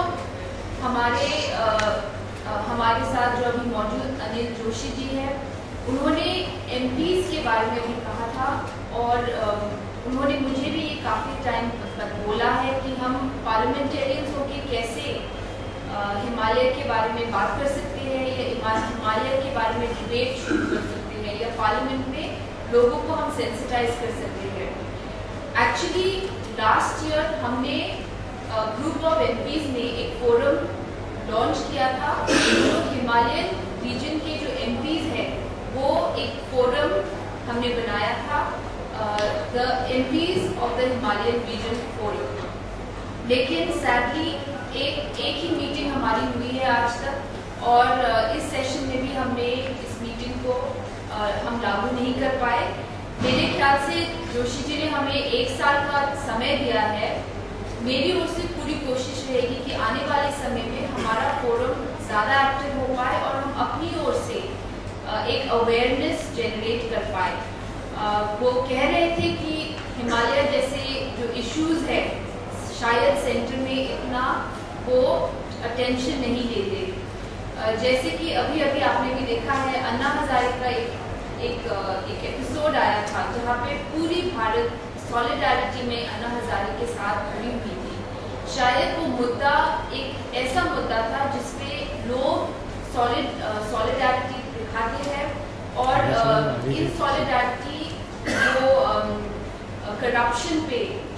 Speaker 4: हमारे साथ जो अभी मौजूद अनिल जोशी जी हैं, उन्होंने एमपीज के बारे में भी कहा था और उन्होंने मुझे भी ये काफ़ी टाइम तक बोला है कि हम पार्लियामेंटेरियंस होके कैसे हिमालय के बारे में बात कर सकते हैं या हिमालय के बारे में डिबेट शुरू कर सकते हैं या पार्लियामेंट में लोगों को हम सेंसिटाइज कर सकते हैं। एक्चुअली लास्ट ईयर हमने ग्रुप ऑफ एमपीज ने एक फोरम लॉन्च किया था, जो हिमालयन रीजन के जो एमपीज हैं वो एक फोरम हमने बनाया था, the MPs of the Himalayan region forum. लेकिन सैडली एक ही मीटिंग हमारी हुई है आज तक और इस सेशन में भी हमने इस मीटिंग को हम लागू नहीं कर पाए। मेरे ख्याल से जोशी जी ने हमें 1 साल का समय दिया है। मेरी ओर से पूरी कोशिश रहेगी कि आने वाले समय में हमारा फोरम ज़्यादा एक्टिव हो पाए और हम अपनी ओर से एक अवेयरनेस जनरेट कर पाए। वो कह रहे थे कि हिमालय जैसे जो इश्यूज है शायद सेंटर में इतना वो अटेंशन नहीं देते। जैसे कि अभी आपने भी देखा है, अन्ना हजारे का एक एपिसोड आया था जहाँ पे पूरी भारत सॉलिडारिटी में अन्ना हजारे के साथ खड़ी हुई थी। शायद वो मुद्दा एक ऐसा मुद्दा था जिसपे लोग सॉलिडारिटी दिखाते हैं और इन सॉलिडारिटी वो करप्शन पे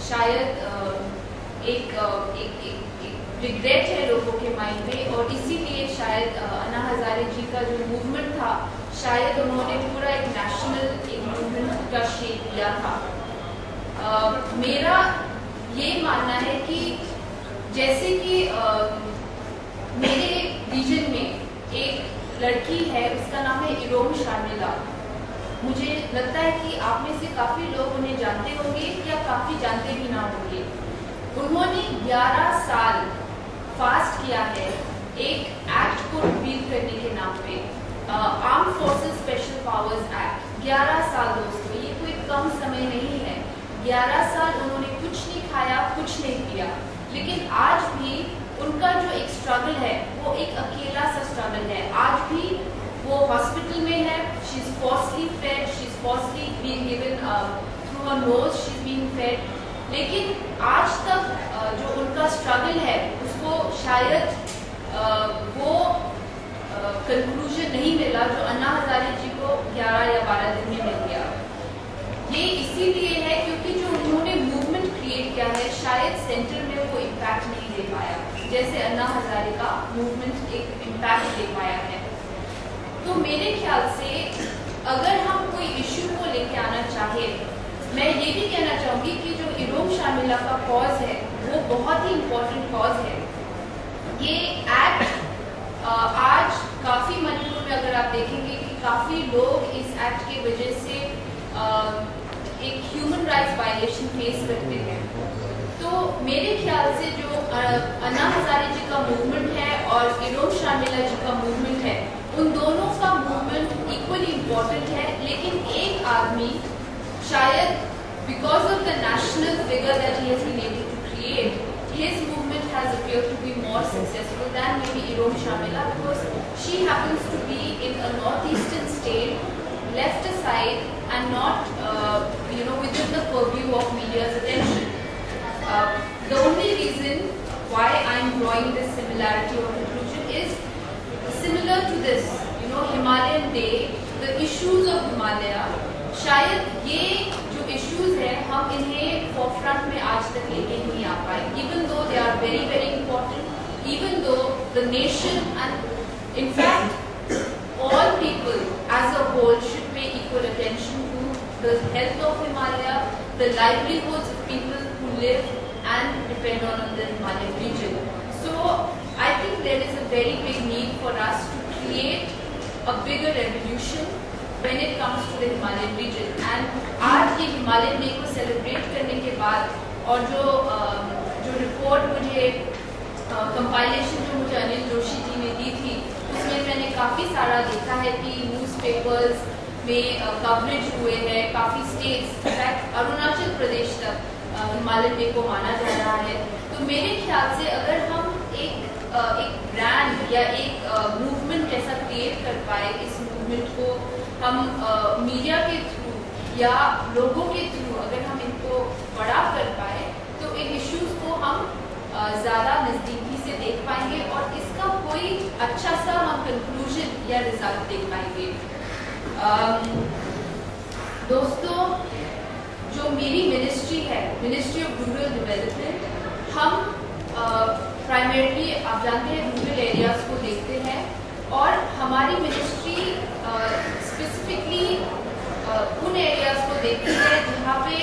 Speaker 4: शायद एक रिग्रेट है लोगों के माइंड में और इसीलिए शायद अन्ना हजारे जी का जो मूवमेंट था शायद उन्होंने पूरा एक नेशनल एक मूवमेंट का शेप दिया था। मेरा ये मानना है कि जैसे कि मेरे रीजन में एक लड़की है, उसका नाम है इरोम शार्मिला। मुझे लगता है कि आप में से काफ़ी लोग उन्हें जानते होंगे या काफ़ी जानते भी ना होंगे। उन्होंने 11 साल फास्ट किया है एक एक्ट को रिपील करने के नाम पे, Armed Forces Special Powers Act. 11 साल दोस्तों, ये कोई कम समय नहीं है। 11 साल उन्होंने कुछ नहीं खाया, कुछ नहीं पिया, लेकिन आज भी उनका जो एक स्ट्रगल है वो एक अकेला सा स्ट्रगल है। आज भी वो हॉस्पिटल में है, she is forcibly fed, she is forcibly being given through her nose, she is being fed. लेकिन आज तक जो उनका स्ट्रगल है उसको शायद वो कंक्लूजन नहीं मिला जो अन्ना हजारे जी को 11 या 12 दिन में मिल गया। ये इसीलिए है क्योंकि जो उन्होंने मूवमेंट क्रिएट किया है शायद सेंटर में वो इम्पैक्ट नहीं दे पाया, जैसे अन्ना हजारे का मूवमेंट एक इम्पैक्ट दे पाया है। तो मेरे ख्याल से अगर हम कोई इश्यू को लेके आना चाहे, मैं ये भी कहना चाहूँगी कि जो इरोम शार्मिला का कॉज है वो बहुत ही इम्पोर्टेंट कॉज है। ये एक्ट आज काफ़ी मणिपुर में अगर आप देखेंगे कि काफ़ी लोग इस एक्ट की वजह से एक ह्यूमन राइट्स वायलेशन फेस करते हैं। तो मेरे ख्याल से जो अन्ना हजारे जी का मूवमेंट है और इरोम शार्मिला जी का मूवमेंट है, उन दोनों का मूवमेंट इक्वली इम्पोर्टेंट है। लेकिन एक आदमी शायद because of the national figure that he has been able to create, his movement has appeared to be more successful than maybe Irom Sharmila, because she happens to be in a northeastern state, left aside and not within the purview of media's attention. The only reason why I am drawing this similarity or conclusion is similar to this, Himalayan Day, the issues of Himalaya. शायद ये जो issues हैं हम इन्हें forefront में आज तक लेके नहीं आ पाए, even though they are very very important, even though the nation and in fact all people as a whole should pay equal attention to the health of Himalaya, the livelihoods of people who live and depend on the Himalayan region. So I think there is a very big need for us to create a bigger revolution when it comes to the Himalayan region. And आज ये Himalayan day को celebrate करने के बाद और जो report मुझे compilation जो मुझे अनिल जोशी जी ने दी थी, उसमें मैंने काफ़ी सारा देखा है कि न्यूज़पेपर्स में कवरेज हुए हैं, काफ़ी स्टेट्स, इनफैक्ट अरुणाचल प्रदेश तक हिमालयन डे को माना जा रहा है। तो मेरे ख्याल से अगर हम एक ब्रांड या एक मूवमेंट जैसा क्रिएट कर पाए, इस मूवमेंट को हम मीडिया के थ्रू या लोगों के थ्रू अगर हम इनको बड़ा कर पाए तो इन इश्यूज को हम ज़्यादा नज़दीकी से देख पाएंगे और इसका कोई अच्छा सा हम कंक्लूजन या रिजल्ट देख पाएंगे। दोस्तों, जो मेरी मिनिस्ट्री है, मिनिस्ट्री ऑफ रूरल डेवलपमेंट, हम प्राइमरीली आप जानते हैं रूरल एरियाज को देखते हैं और हमारी मिनिस्ट्री स्पेसिफिकली उन एरियाज को देखती है जहाँ पे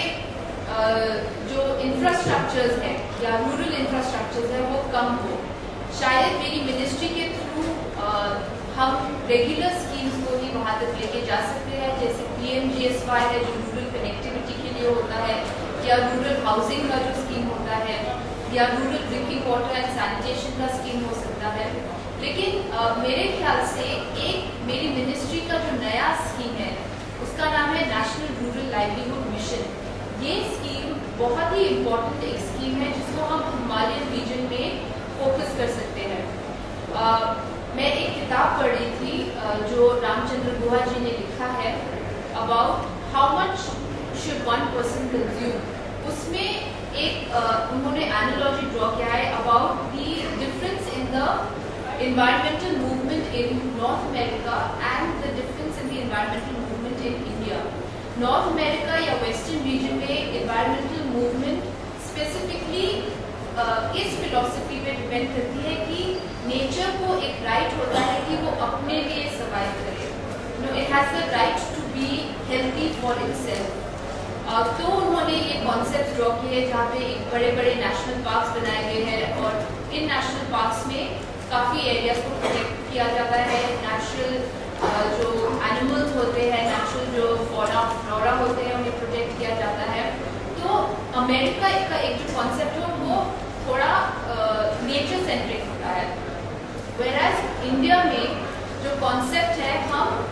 Speaker 4: जो इंफ्रास्ट्रक्चर्स है या रूरल इंफ्रास्ट्रक्चर्स है वो कम हो। शायद मेरी मिनिस्ट्री के थ्रू हम रेगुलर स्कीम्स को ही वहाँ तक लेके जा सकते हैं, जैसे PMGSY है जो रूरल कनेक्टिविटी के लिए होता है, या रूरल हाउसिंग का जो स्कीम होता है, या rural drinking water and sanitation का स्कीम हो सकता है। लेकिन मेरे ख्याल से एक मेरी मिनिस्ट्री का जो नया स्कीम है उसका नाम है नेशनल रूरल लाइवलीहुड मिशन। ये स्कीम बहुत ही इम्पोर्टेंट एक स्कीम है जिसको हम हिमालयन रीजन में फोकस कर सकते हैं। मैं एक किताब पढ़ रही थी जो रामचंद्र गुहा जी ने लिखा है about how much should one person consume. उसमें एक उन्होंने एनालॉजी ड्रॉ किया है about the difference in the environmental movement in North America and the difference in the environmental movement in India. North America या Western region में environmental movement specifically इस philosophy पे depend करती है कि nature को एक right होता है कि वो अपने लिए survive करे. It has the right to be healthy for itself. तो उन्होंने ये कॉन्सेप्ट ड्रॉ किए जहाँ पे एक बड़े-बड़े नेशनल पार्क्स बनाए गए हैं और इन नेशनल पार्क्स में काफ़ी एरियाज को प्रोटेक्ट किया जाता है। नेचुरल जो एनिमल्स होते हैं, नेचुरल जो फ्लोरा होते हैं उन्हें प्रोटेक्ट किया जाता है। तो अमेरिका का एक जो कॉन्सेप्ट है वो थोड़ा नेचर सेंट्रिक होता है, वेराज इंडिया में जो कॉन्सेप्ट है हम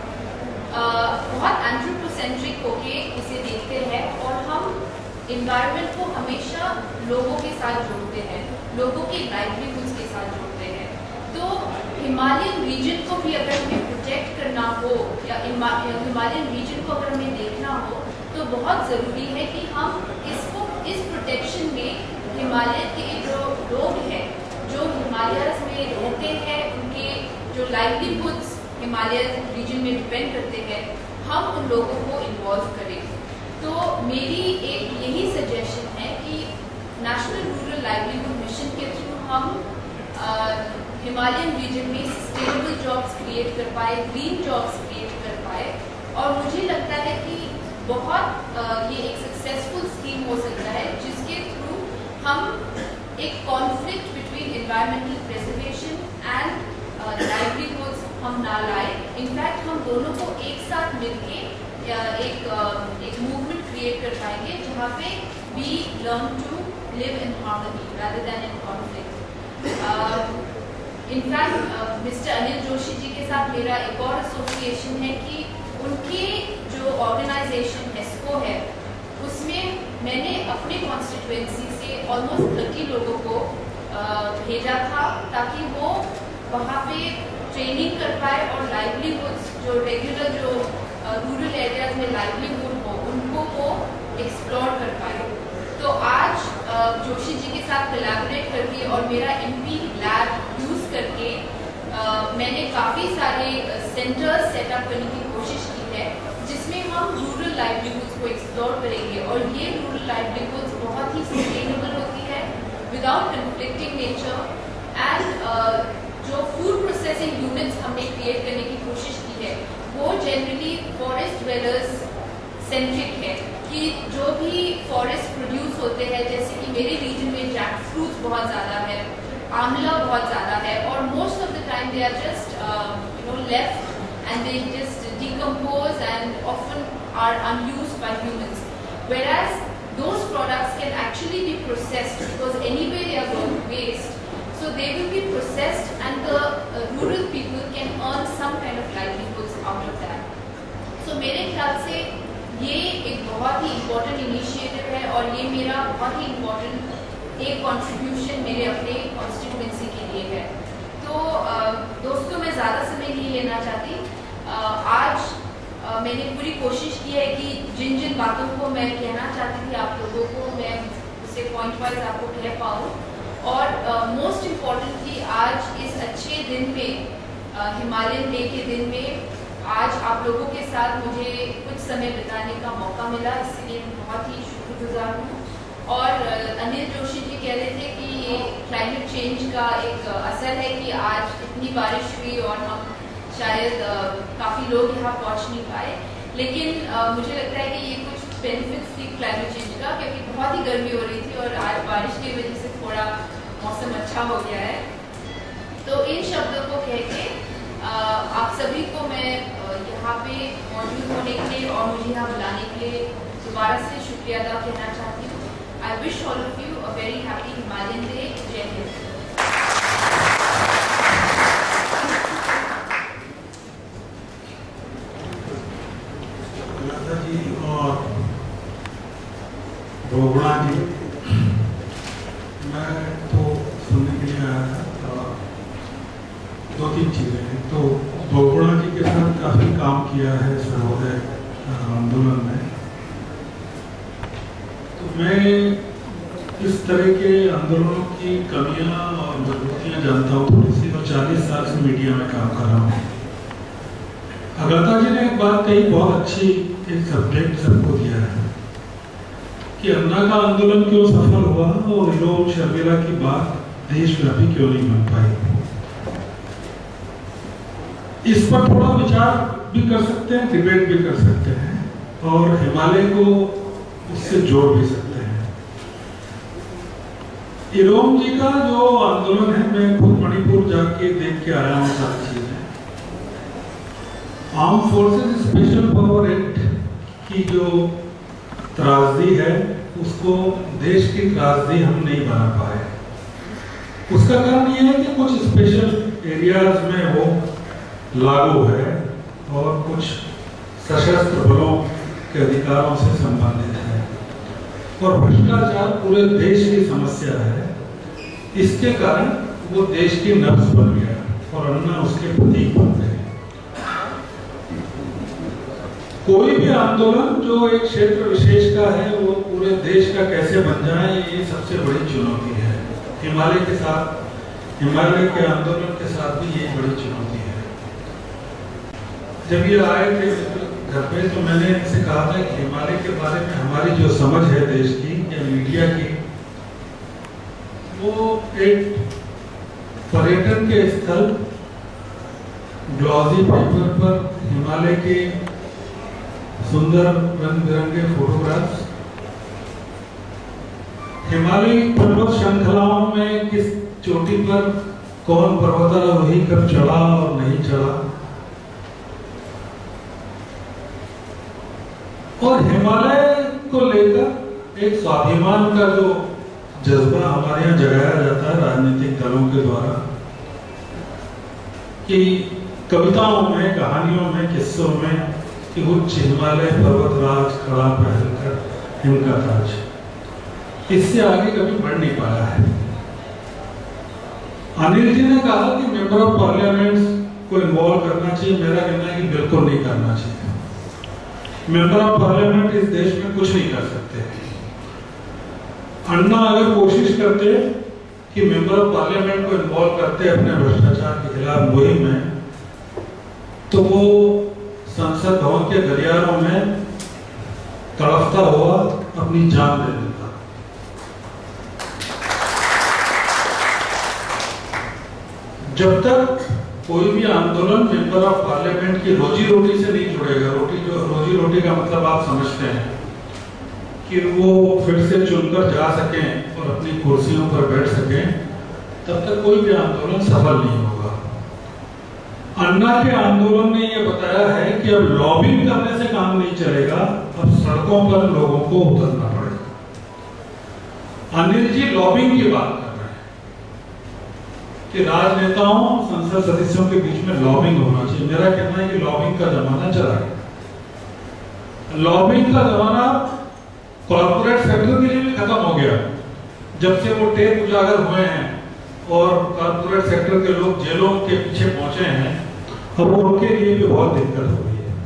Speaker 4: बहुत एंथ्रोपोसेंट्रिक होके इसे देखते हैं और हम इन्वायरमेंट को हमेशा लोगों के साथ जोड़ते हैं, लोगों के लाइवलीहुड्स के साथ जोड़ते हैं। तो हिमालयन रीजन को भी अगर हमें प्रोटेक्ट करना हो या हिमालयन रीजन को अगर हमें देखना हो तो बहुत ज़रूरी है कि हम इस प्रोटेक्शन में हिमालय के जो लोग हैं, जो हिमालयस में रहते हैं, उनके जो लाइवलीहुड्स हिमालय रीजन में डिपेंड करते हैं, हम उन लोगों को इन्वॉल्व करें। तो मेरी एक यही सजेशन है कि नेशनल रूरल लाइवलीहुड मिशन के थ्रू हम हिमालयन रीजन में सस्टेनेबल जॉब्स क्रिएट कर पाए, ग्रीन जॉब्स क्रिएट कर पाए। और मुझे लगता है कि बहुत ये एक सक्सेसफुल स्कीम हो सकता है जिसके थ्रू हम एक conflict between environmental preservation and livelihoods हम ना लाए। इनफैक्ट हम दोनों को एक साथ मिलके एक मूवमेंट क्रिएट कर पाएंगे जहाँ पे we learn to live in harmony rather than in conflict. In fact Mister Anil Joshi ji के साथ मेरा एक और एसोसिएशन है कि उनके जो ऑर्गेनाइजेशन एस्को है उसमें मैंने अपने कॉन्स्टिट्यूएंसी से ऑलमोस्ट 30 लोगों को भेजा था ताकि वो वहाँ पे ट्रेनिंग कर पाए और लाइवलीहुड्स जो रेगुलर जो रूरल एरियाज में लाइवलीहुड हो उनको वो एक्सप्लोर कर पाए। तो आज जोशी जी के साथ कोलैबोरेट करके और मेरा MP लैब यूज़ करके मैंने काफ़ी सारे सेंटर्स सेटअप करने की कोशिश की है जिसमें हम रूरल लाइवलीहुड्स को एक्सप्लोर करेंगे और ये रूरल लाइवलीहुड्स बहुत ही सस्टेनेबल होती है विदाउट कन्फ्लिक्टिंग नेचर। एंड जो फूड प्रोसेसिंग यूनिट्स हमने क्रिएट करने की कोशिश की है वो जनरली फॉरेस्ट ड्वेलर्स सेंट्रिक है कि जो भी फॉरेस्ट प्रोड्यूस होते हैं, जैसे कि मेरे रीजन में जैक फ्रूट्स बहुत ज़्यादा है, आंवला बहुत ज़्यादा है और most of the time they are just left, and they just decompose and often are unused by humans. Whereas those products can actually be processed, because anyway they are going to waste, so they will be processed and the rural people can earn some kind of livelihoods out of that. So मेरे ख्याल से ये एक बहुत ही important initiative है और ये मेरा बहुत ही इम्पोर्टेंट एक कंट्रीब्यूशन मेरे अपने कॉन्स्टिट्यूएंसी के लिए है। तो दोस्तों, मैं ज़्यादा समय नहीं लेना चाहती। आज मैंने पूरी कोशिश की है कि जिन जिन बातों को मैं कहना चाहती थी आप लोगों को, मैं उसे पॉइंट वाइज आपको कह पाऊँ। और मोस्ट इम्पॉर्टेंटली आज इस अच्छे दिन में, हिमालयन डे के दिन में, आज आप लोगों के साथ मुझे कुछ समय बिताने का मौका मिला, इसलिए मैं बहुत ही शुक्रगुजार हूँ। और अनिल जोशी जी कह रहे थे कि ये क्लाइमेट चेंज का एक असर है कि आज इतनी बारिश हुई और हम शायद काफ़ी लोग यहाँ पहुँच नहीं पाए, लेकिन मुझे लगता है कि ये कुछ बेनिफिट्स थी क्लाइमेट चेंज का, क्योंकि बहुत ही गर्मी हो रही थी और आज बारिश की वजह से थोड़ा मौसम अच्छा हो गया है। तो इन शब्दों को कह के आप सभी को मैं यहाँ पे मौजूद होने के लिए और मुझे यहाँ बुलाने के लिए दोबारा से शुक्रिया अदा कहना चाहती हूँ। I wish all of you a very happy Himalayan day. जय हिंद।
Speaker 5: जी और रोगड़ा जी, मैं तो सुनने के लिए आया था। दो तीन चीज़ें हैं। तो रोगड़ा जी के साथ काफ़ी काम किया है सर्वोदय आंदोलन में। तो मैं इस तरह के आंदोलनों की कमियां और मजबूतियां जानता हूँ थोड़ी सी, और 40 साल से मीडिया में काम कर रहा हूँ। अगाथा जी ने एक बात कही, बहुत अच्छी एक सब्जेक्ट सबको दिया है कि अन्ना का आंदोलन क्यों सफल हुआ और विनोद शर्मिला की बात देशव्यापी क्यों नहीं बन पाई। इस पर थोड़ा विचार भी कर सकते हैं, डिबेट भी कर सकते हैं और हिमालय को उससे जोड़ भी सकते हैं। इरोम जी का जो आंदोलन है, मैं खुद मणिपुर जाके देख के आया हूँ सारी चीजें। Armed Forces Special Power Act की जो त्रासदी है, उसको देश की त्रासदी हम नहीं बना पाए। उसका कारण यह है कि कुछ स्पेशल एरियाज में वो लागू है और कुछ सशस्त्र बलों के अधिकारों से संबंधित है और भ्रष्टाचार पूरे देश की समस्या है। इसके कारण वो देश की नब्ज बन गया और अन्ना उसके प्रतीक बन गए। कोई भी आंदोलन जो एक क्षेत्र विशेष का है, वो पूरे देश का कैसे बन जाए, ये सबसे बड़ी चुनौती है। हिमालय के साथ, हिमालय के आंदोलन के साथ भी ये बड़ी चुनौती है। जब ये आए थे घर पे, तो मैंने इनसे कहा था कि हिमालय के बारे में हमारी जो समझ है देश की या मीडिया की, वो एक पर्यटन के स्थल, ग्लॉसी पेपर पर हिमालय के सुंदर रंग बिरंगे फोटोग्राफ्स, हिमालय पर्वत श्रृंखलाओं में किस चोटी पर कौन पर्वतारोही कब चढ़ा और नहीं चढ़ा, और हिमालय को लेकर एक स्वाभिमान का जो जज्बा हमारे यहाँ जगाया जाता है राजनीतिक दलों के द्वारा, कि कविताओं में, कहानियों में, किस्सों में कि उच्च हिमालय पर्वतराज खड़ा पहनकर हिमका ताज, इससे आगे कभी बढ़ नहीं पाया है। अनिल जी ने कहा कि मेंबर ऑफ पार्लियामेंट को इन्वॉल्व करना चाहिए। मेरा कहना है कि बिल्कुल नहीं करना चाहिए। मेंबर ऑफ पार्लियामेंट इस देश में कुछ नहीं कर सकते। अन्ना अगर कोशिश करते कि मेंबर ऑफ पार्लियामेंट को इन्वॉल्व करते अपने भ्रष्टाचार के खिलाफ मुहिम में, तो वो संसद भवन के गलियारों में तड़पता हुआ अपनी जान दे देता। जब तक कोई भी आंदोलन मेंबर ऑफ पार्लियामेंट की रोजी रोटी से नहीं जुड़ेगा, रोजी रोटी का मतलब आप समझते हैं कि वो फिर से चुनकर जा सकें और अपनी कुर्सियों पर बैठ सकें, तब तक कोई भी आंदोलन सफल नहीं होगा। अन्ना के आंदोलन ने यह बताया है कि अब लॉबिंग करने से काम नहीं चलेगा, अब सड़कों पर लोगों को उतरना पड़ेगा। अनिल जी लॉबिंग की बात कर रहे हैं कि राजनेताओं, संसद सदस्यों के बीच में लॉबिंग होना चाहिए। मेरा कहना है कि लॉबिंग का जमाना चला गया। लॉबिंग का जमाना कॉर्पोरेट सेक्टर के लिए भी खत्म हो गया। जब से वो टेप उजागर हुए हैं और कॉर्पोरेट सेक्टर के लोग जेलों के पीछे पहुंचे हैं, अब उनके लिए भी बहुत दिक्कत हो रही है।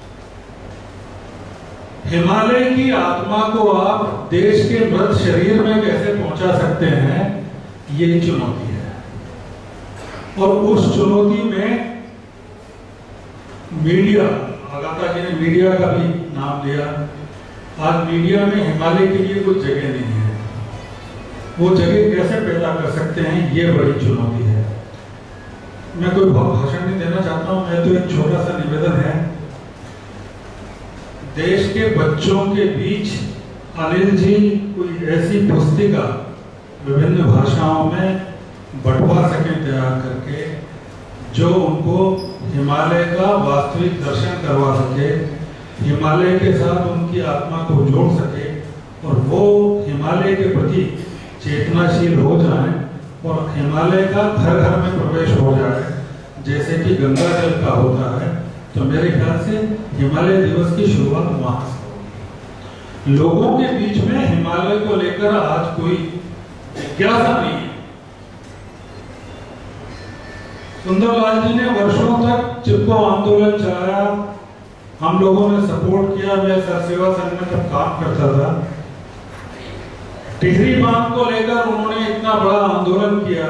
Speaker 5: हिमालय की आत्मा को आप देश के मृत शरीर में कैसे पहुंचा सकते हैं, ये चुनौती है। और उस चुनौती में मीडिया, आगाता जी ने मीडिया का भी नाम लिया, आज मीडिया में हिमालय के लिए कुछ जगह नहीं है। वो जगह कैसे पैदा कर सकते हैं, ये बड़ी चुनौती है। मैं कोई भाषण नहीं देना चाहता हूं, मैं तो एक छोटा सा निवेदन है, देश के बच्चों के बीच अनिल जी कोई ऐसी पुस्तिका विभिन्न भाषाओं में बंटवा सकें तैयार करके, जो उनको हिमालय का वास्तविक दर्शन करवा सके, हिमालय के साथ उनकी आत्मा को जोड़ सके और वो हिमालय के प्रति चेतनाशील हो जाएं और हिमालय का घर घर में प्रवेश हो जाए, जैसे कि गंगा जल का होता है। तो मेरे ख्याल से हिमालय दिवस की शुरुआत वहां से होगी। लोगों के बीच में हिमालय को लेकर आज कोई जिज्ञासा नहीं है। सुंदरलाल जी ने वर्षों तक चिपको आंदोलन चलाया, हम लोगों ने सपोर्ट किया। मैं सरसेवा संघ में तब काम करता था। टिहरी बांध को लेकर उन्होंने इतना बड़ा आंदोलन किया।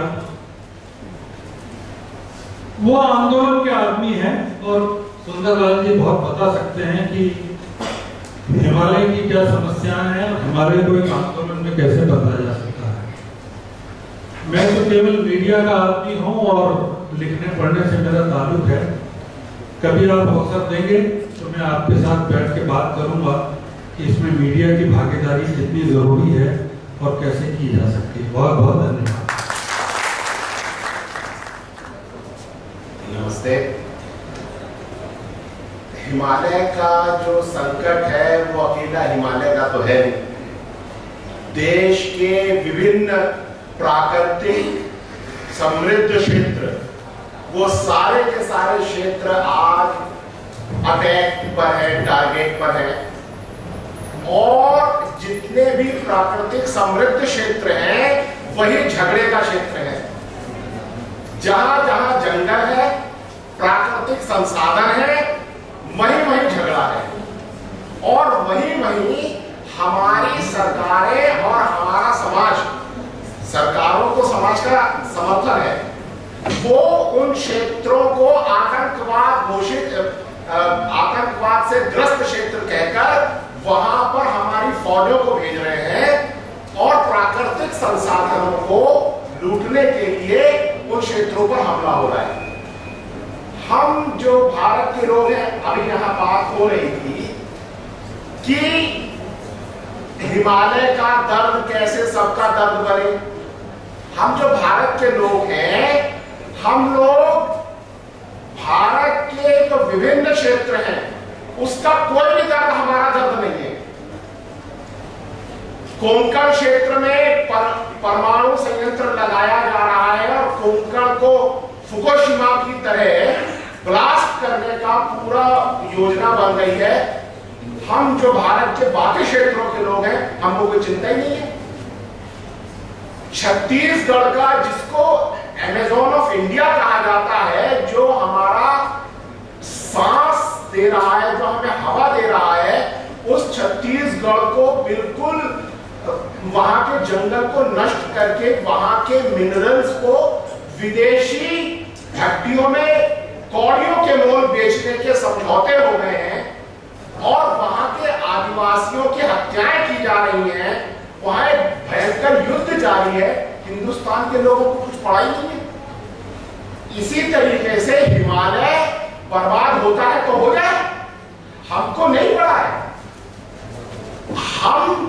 Speaker 5: वो आंदोलन के आदमी हैं और सुंदरलाल जी बहुत बता सकते हैं कि हिमालय की क्या समस्याएं हैं और हिमालय को एक आंदोलन में कैसे बदला जा सकता है। मैं तो केवल मीडिया का आदमी हूं और लिखने पढ़ने से मेरा ताल्लुक है। कभी आप अवसर देंगे तो मैं आपके साथ बैठ के बात करूंगा कि इसमें मीडिया की भागीदारी कितनी जरूरी है और कैसे की जा सकती है। बहुत बहुत धन्यवाद।
Speaker 6: नमस्ते। हिमालय का जो संकट है वो अकेला हिमालय का तो है नहीं। देश के विभिन्न प्राकृतिक समृद्ध क्षेत्र, वो सारे के सारे क्षेत्र आज अटैक पर है, टारगेट पर है। और जितने भी प्राकृतिक समृद्ध क्षेत्र हैं वही झगड़े का क्षेत्र है। जहां जहां जंगल है, प्राकृतिक संसाधन है, वहीं वहीं झगड़ा है। और वहीं हमारी सरकारें और हमारा समाज, सरकारों को समाज का समर्थन है, वो उन क्षेत्रों को आतंकवाद घोषित, आतंकवाद से ग्रस्त क्षेत्र कहकर वहां पर हमारी फौजों को भेज रहे हैं और प्राकृतिक संसाधनों को लूटने के लिए उन क्षेत्रों पर हमला हो रहा है। हम जो भारत के लोग हैं, अभी यहां बात हो रही थी कि हिमालय का दर्द कैसे सबका दर्द बने। हम जो भारत के लोग हैं, हम लोग भारत के जो विभिन्न क्षेत्र हैं उसका कोई भी दर्द हमारा दर्द नहीं है। कोंकण क्षेत्र में परमाणु संयंत्र लगाया जा रहा है और कोंकण को फुकुशिमा की तरह ब्लास्ट करने का पूरा योजना बन गई है। हम जो भारत के बाकी क्षेत्रों के लोग हैं, हमको कोई चिंता ही नहीं है। छत्तीसगढ़ का, जिसको अमेज़न ऑफ इंडिया कहा जाता है, जो हमारा सांस दे रहा है, जो हमें हवा दे रहा है, उस छत्तीसगढ़ को बिल्कुल वहां के जंगल को नष्ट करके वहां के मिनरल्स को विदेशी फैक्ट्रियों में कौड़ियों के मोल बेचने के समझौते हो गए हैं और वहां के आदिवासियों की हत्याएं की जा रही हैं। वहां एक भयंकर युद्ध जारी है। हिंदुस्तान के लोगों को कुछ पड़ा ही नहीं है। इसी तरीके से हिमालय बर्बाद होता है तो हो जाए, हमको नहीं पड़ा है। हम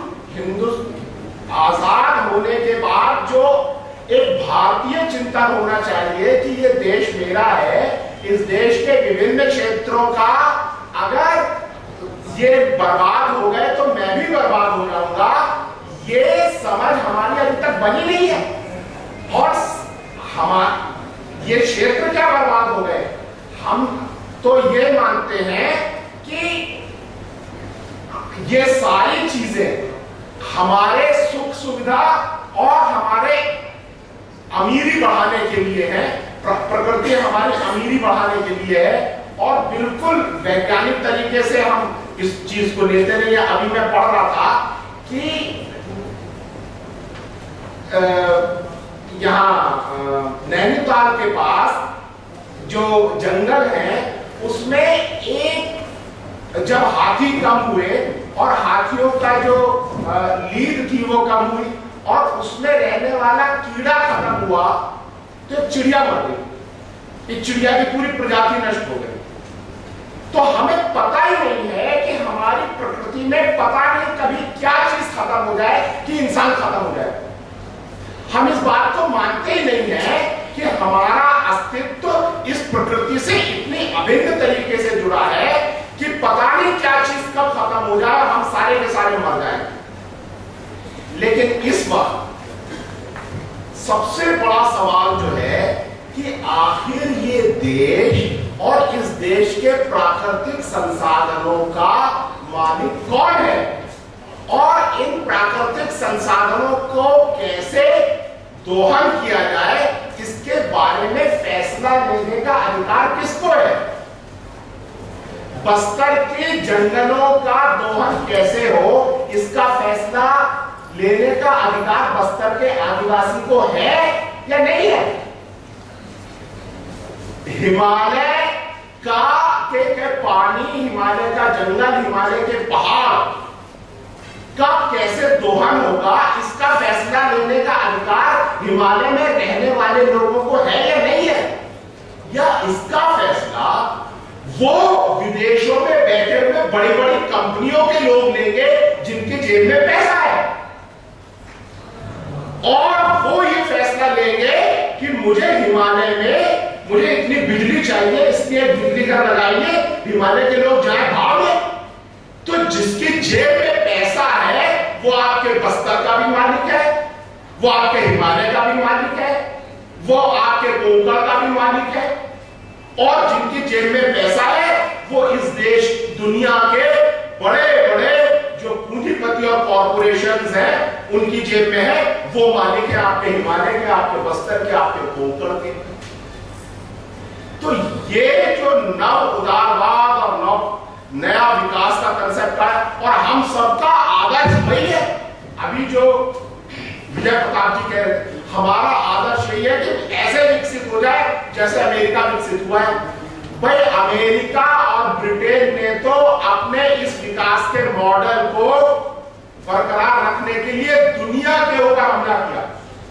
Speaker 6: आजाद होने के बाद जो एक भारतीय चिंतन होना चाहिए कि ये देश मेरा है, इस देश के विभिन्न क्षेत्रों का अगर ये बर्बाद हो गए तो मैं भी बर्बाद हो जाऊंगा, ये समझ हमारी अभी तक बनी नहीं है। और ये क्षेत्र क्या बर्बाद हो गए, हम तो ये मानते हैं कि ये सारी चीजें हमारे सुख सुविधा और हमारे अमीरी बढ़ाने के लिए है, प्रकृति हमारी अमीरी बढ़ाने के लिए है। और बिल्कुल वैज्ञानिक तरीके से हम इस चीज को लेते नहीं है। अभी मैं पढ़ रहा था कि यहाँ नैनीताल के पास जो जंगल है उसमें एक जब हाथी कम हुए और हाथियों का जो लीद थी वो कम हुई और उसमें रहने वाला कीड़ा खत्म हुआ तो चिड़िया मर गई, एक चिड़िया की पूरी प्रजाति नष्ट हो गई। तो हमें पता ही नहीं है कि हमारी प्रकृति में पता नहीं कभी क्या चीज खत्म हो जाए कि इंसान खत्म हो जाए। हम इस बात को मानते ही नहीं है कि हमारा अस्तित्व इस प्रकृति से इतनी अभिन्न तरीके से जुड़ा है कि पता नहीं क्या चीज कब खत्म हो जाए और हम सारे के सारे मर जाएं। लेकिन इस वक्त सबसे बड़ा सवाल जो है कि आखिर ये देश और इस देश के प्राकृतिक संसाधनों का मालिक कौन है और इन प्राकृतिक संसाधनों को कैसे दोहन किया जाए, इसके बारे में फैसला लेने का अधिकार किसको है। बस्तर के जंगलों का दोहन कैसे हो, इसका फैसला लेने का अधिकार बस्तर के आदिवासी को है या नहीं है। हिमालय के पानी, हिमालय का जंगल, हिमालय के पहाड़ का कैसे दोहन होगा, इसका फैसला लेने का अधिकार हिमालय में रहने वाले लोगों को है या नहीं है। या इसका फैसला वो विदेशों में बैठे हुए बड़ी बड़ी कंपनियों के लोग लेंगे जिनकी जेब में पैसा है, और वो ये फैसला लेंगे कि मुझे हिमालय में मुझे इतनी बिजली चाहिए इसलिए बिजली घर लगाइए, हिमालय के लोग जाए भाव में। तो जिसकी जेब में पैसा है वो आपके बस्तर का भी मालिक है, वो आपके हिमालय का भी मालिक है, वो आपके कोंकण का भी मालिक है। और जिनकी जेब में पैसा है वो इस देश दुनिया के बड़े बड़े जो पूंजीपति और कॉर्पोरेशंस हैं उनकी जेब में है, वो मालिक है आपके हिमालय के, आपके बस्तर के, आपके कोंकण के। तो ये जो नव उदारवाद और नव नया विकास का कंसेप्ट है और हम सबका आदर्श वही है। अभी जो विजय प्रताप जी कह रहे हमारा आदर्श यही है कि ऐसे विकसित हो जाए जैसे अमेरिका विकसित हुआ है। भाई अमेरिका और ब्रिटेन ने तो अपने इस विकास के मॉडल को बरकरार रखने के लिए दुनिया के ऊपर हमला किया।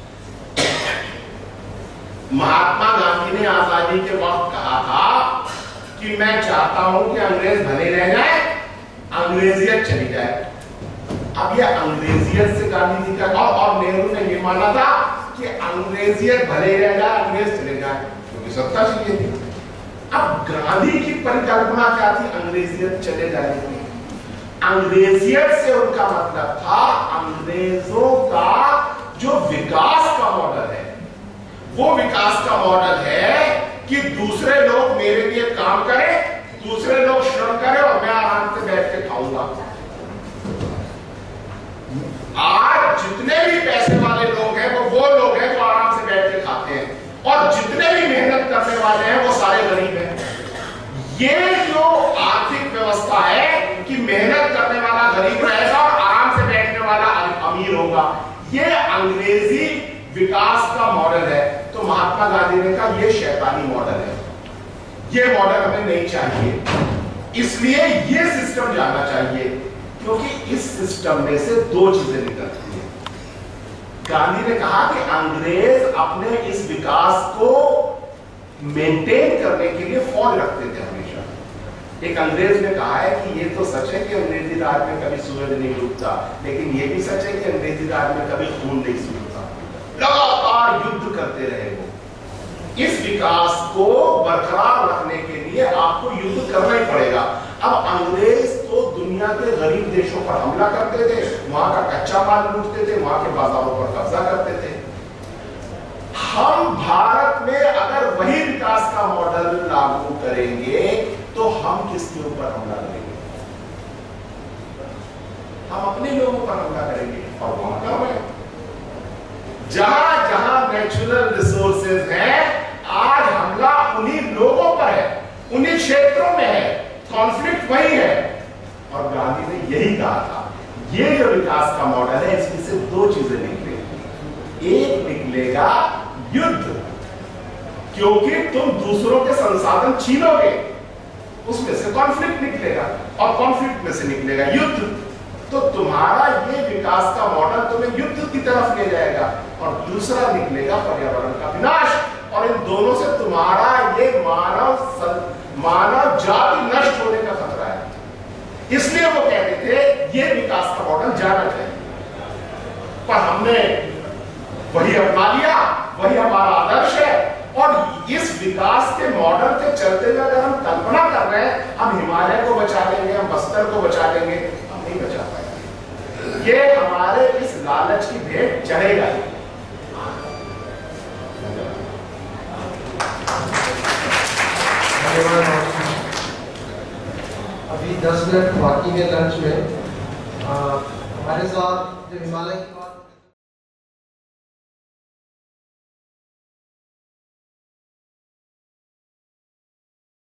Speaker 6: महात्मा गांधी ने आजादी के वक्त कहा था कि मैं चाहता हूं कि अंग्रेज भले रह जाए, अंग्रेजियत चली जाए। अब ये अंग्रेजियत से गांधी जी का और नेहरू ने ये माना था कि अंग्रेजियत भले रह जाए, अंग्रेज चले जाए, क्योंकि सत्ता चाहिए थी। अब गांधी की परिकल्पना क्या थी अंग्रेजियत चले जाने की? अंग्रेजियत से उनका मतलब था अंग्रेजों का जो विकास का मॉडल है, वो विकास का मॉडल है कि दूसरे लोग मेरे लिए काम करें, दूसरे लोग श्रम करें और मैं आराम से बैठ के खाऊंगा। आज जितने भी पैसे वाले लोग हैं वो लोग हैं जो आराम से बैठ के खाते हैं, और जितने भी मेहनत करने वाले हैं वो सारे गरीब हैं। ये जो आर्थिक व्यवस्था है कि मेहनत करने वाला गरीब रहेगा और आराम से बैठने वाला अमीर होगा, ये अंग्रेजी विकास का मॉडल है। तो महात्मा गांधी ने कहा ये शैतानी मॉडल है, ये मॉडल हमें नहीं चाहिए, इसलिए ये सिस्टम जाना चाहिए। क्योंकि इस सिस्टम में से दो चीजें निकलती हैं। गांधी ने कहा कि अंग्रेज अपने इस विकास को मेंटेन करने के लिए फौज रखते थे हमेशा। एक अंग्रेज ने कहा है कि ये तो सच है कि अंग्रेजी राज में कभी सूरज नहीं डूबता, लेकिन ये भी सच है कि अंग्रेजी राज में कभी खून नहीं सूखता। लगातार युद्ध करते रहे वो, इस विकास को बरकरार रखने के लिए आपको युद्ध करना ही पड़ेगा। अब अंग्रेज तो दुनिया के गरीब देशों पर हमला करते थे, वहां का कच्चा माल लूटते थे, वहां के बाजारों पर कब्जा करते थे। हम भारत में अगर वही विकास का मॉडल लागू करेंगे तो हम किसके ऊपर हमला करेंगे? हम अपने लोगों पर हमला करेंगे और वहां कर रहे हैं। जहां जहां नेचुरल रिसोर्सेज हैं, आज हमला उन्हीं लोगों पर है, उन्हीं क्षेत्रों में है, कॉन्फ्लिक्ट वही है। और गांधी ने यही कहा था, ये जो विकास का मॉडल है इसमें से दो चीजें निकलेगी। एक निकलेगा युद्ध, क्योंकि तुम दूसरों के संसाधन छीनोगे, उसमें से कॉन्फ्लिक्ट निकलेगा, और कॉन्फ्लिक्ट में से निकलेगा युद्ध। तो तुम्हारा ये विकास का मॉडल तुम्हें युद्ध की तरफ ले जाएगा, और दूसरा निकलेगा पर्यावरण का विनाश, और इन दोनों से तुम्हारा ये मानव जाति नष्ट होने का खतरा है। इसलिए वो कहते थे ये विकास का मॉडल जाना चाहिए, पर हमने वही अपना लिया, वही हमारा आदर्श है। और इस विकास के मॉडल के चलते हुए अगर हम कल्पना कर रहे हैं हम हिमालय को बचा लेंगे, हम बस्तर को बचा लेंगे, हम नहीं बचा पाएंगे। ये हमारे इस लालच की भेंट चढ़ेगा ही।
Speaker 7: अभी 10 मिनट बाकी है लंच में। हमारे साथ जो हिमालय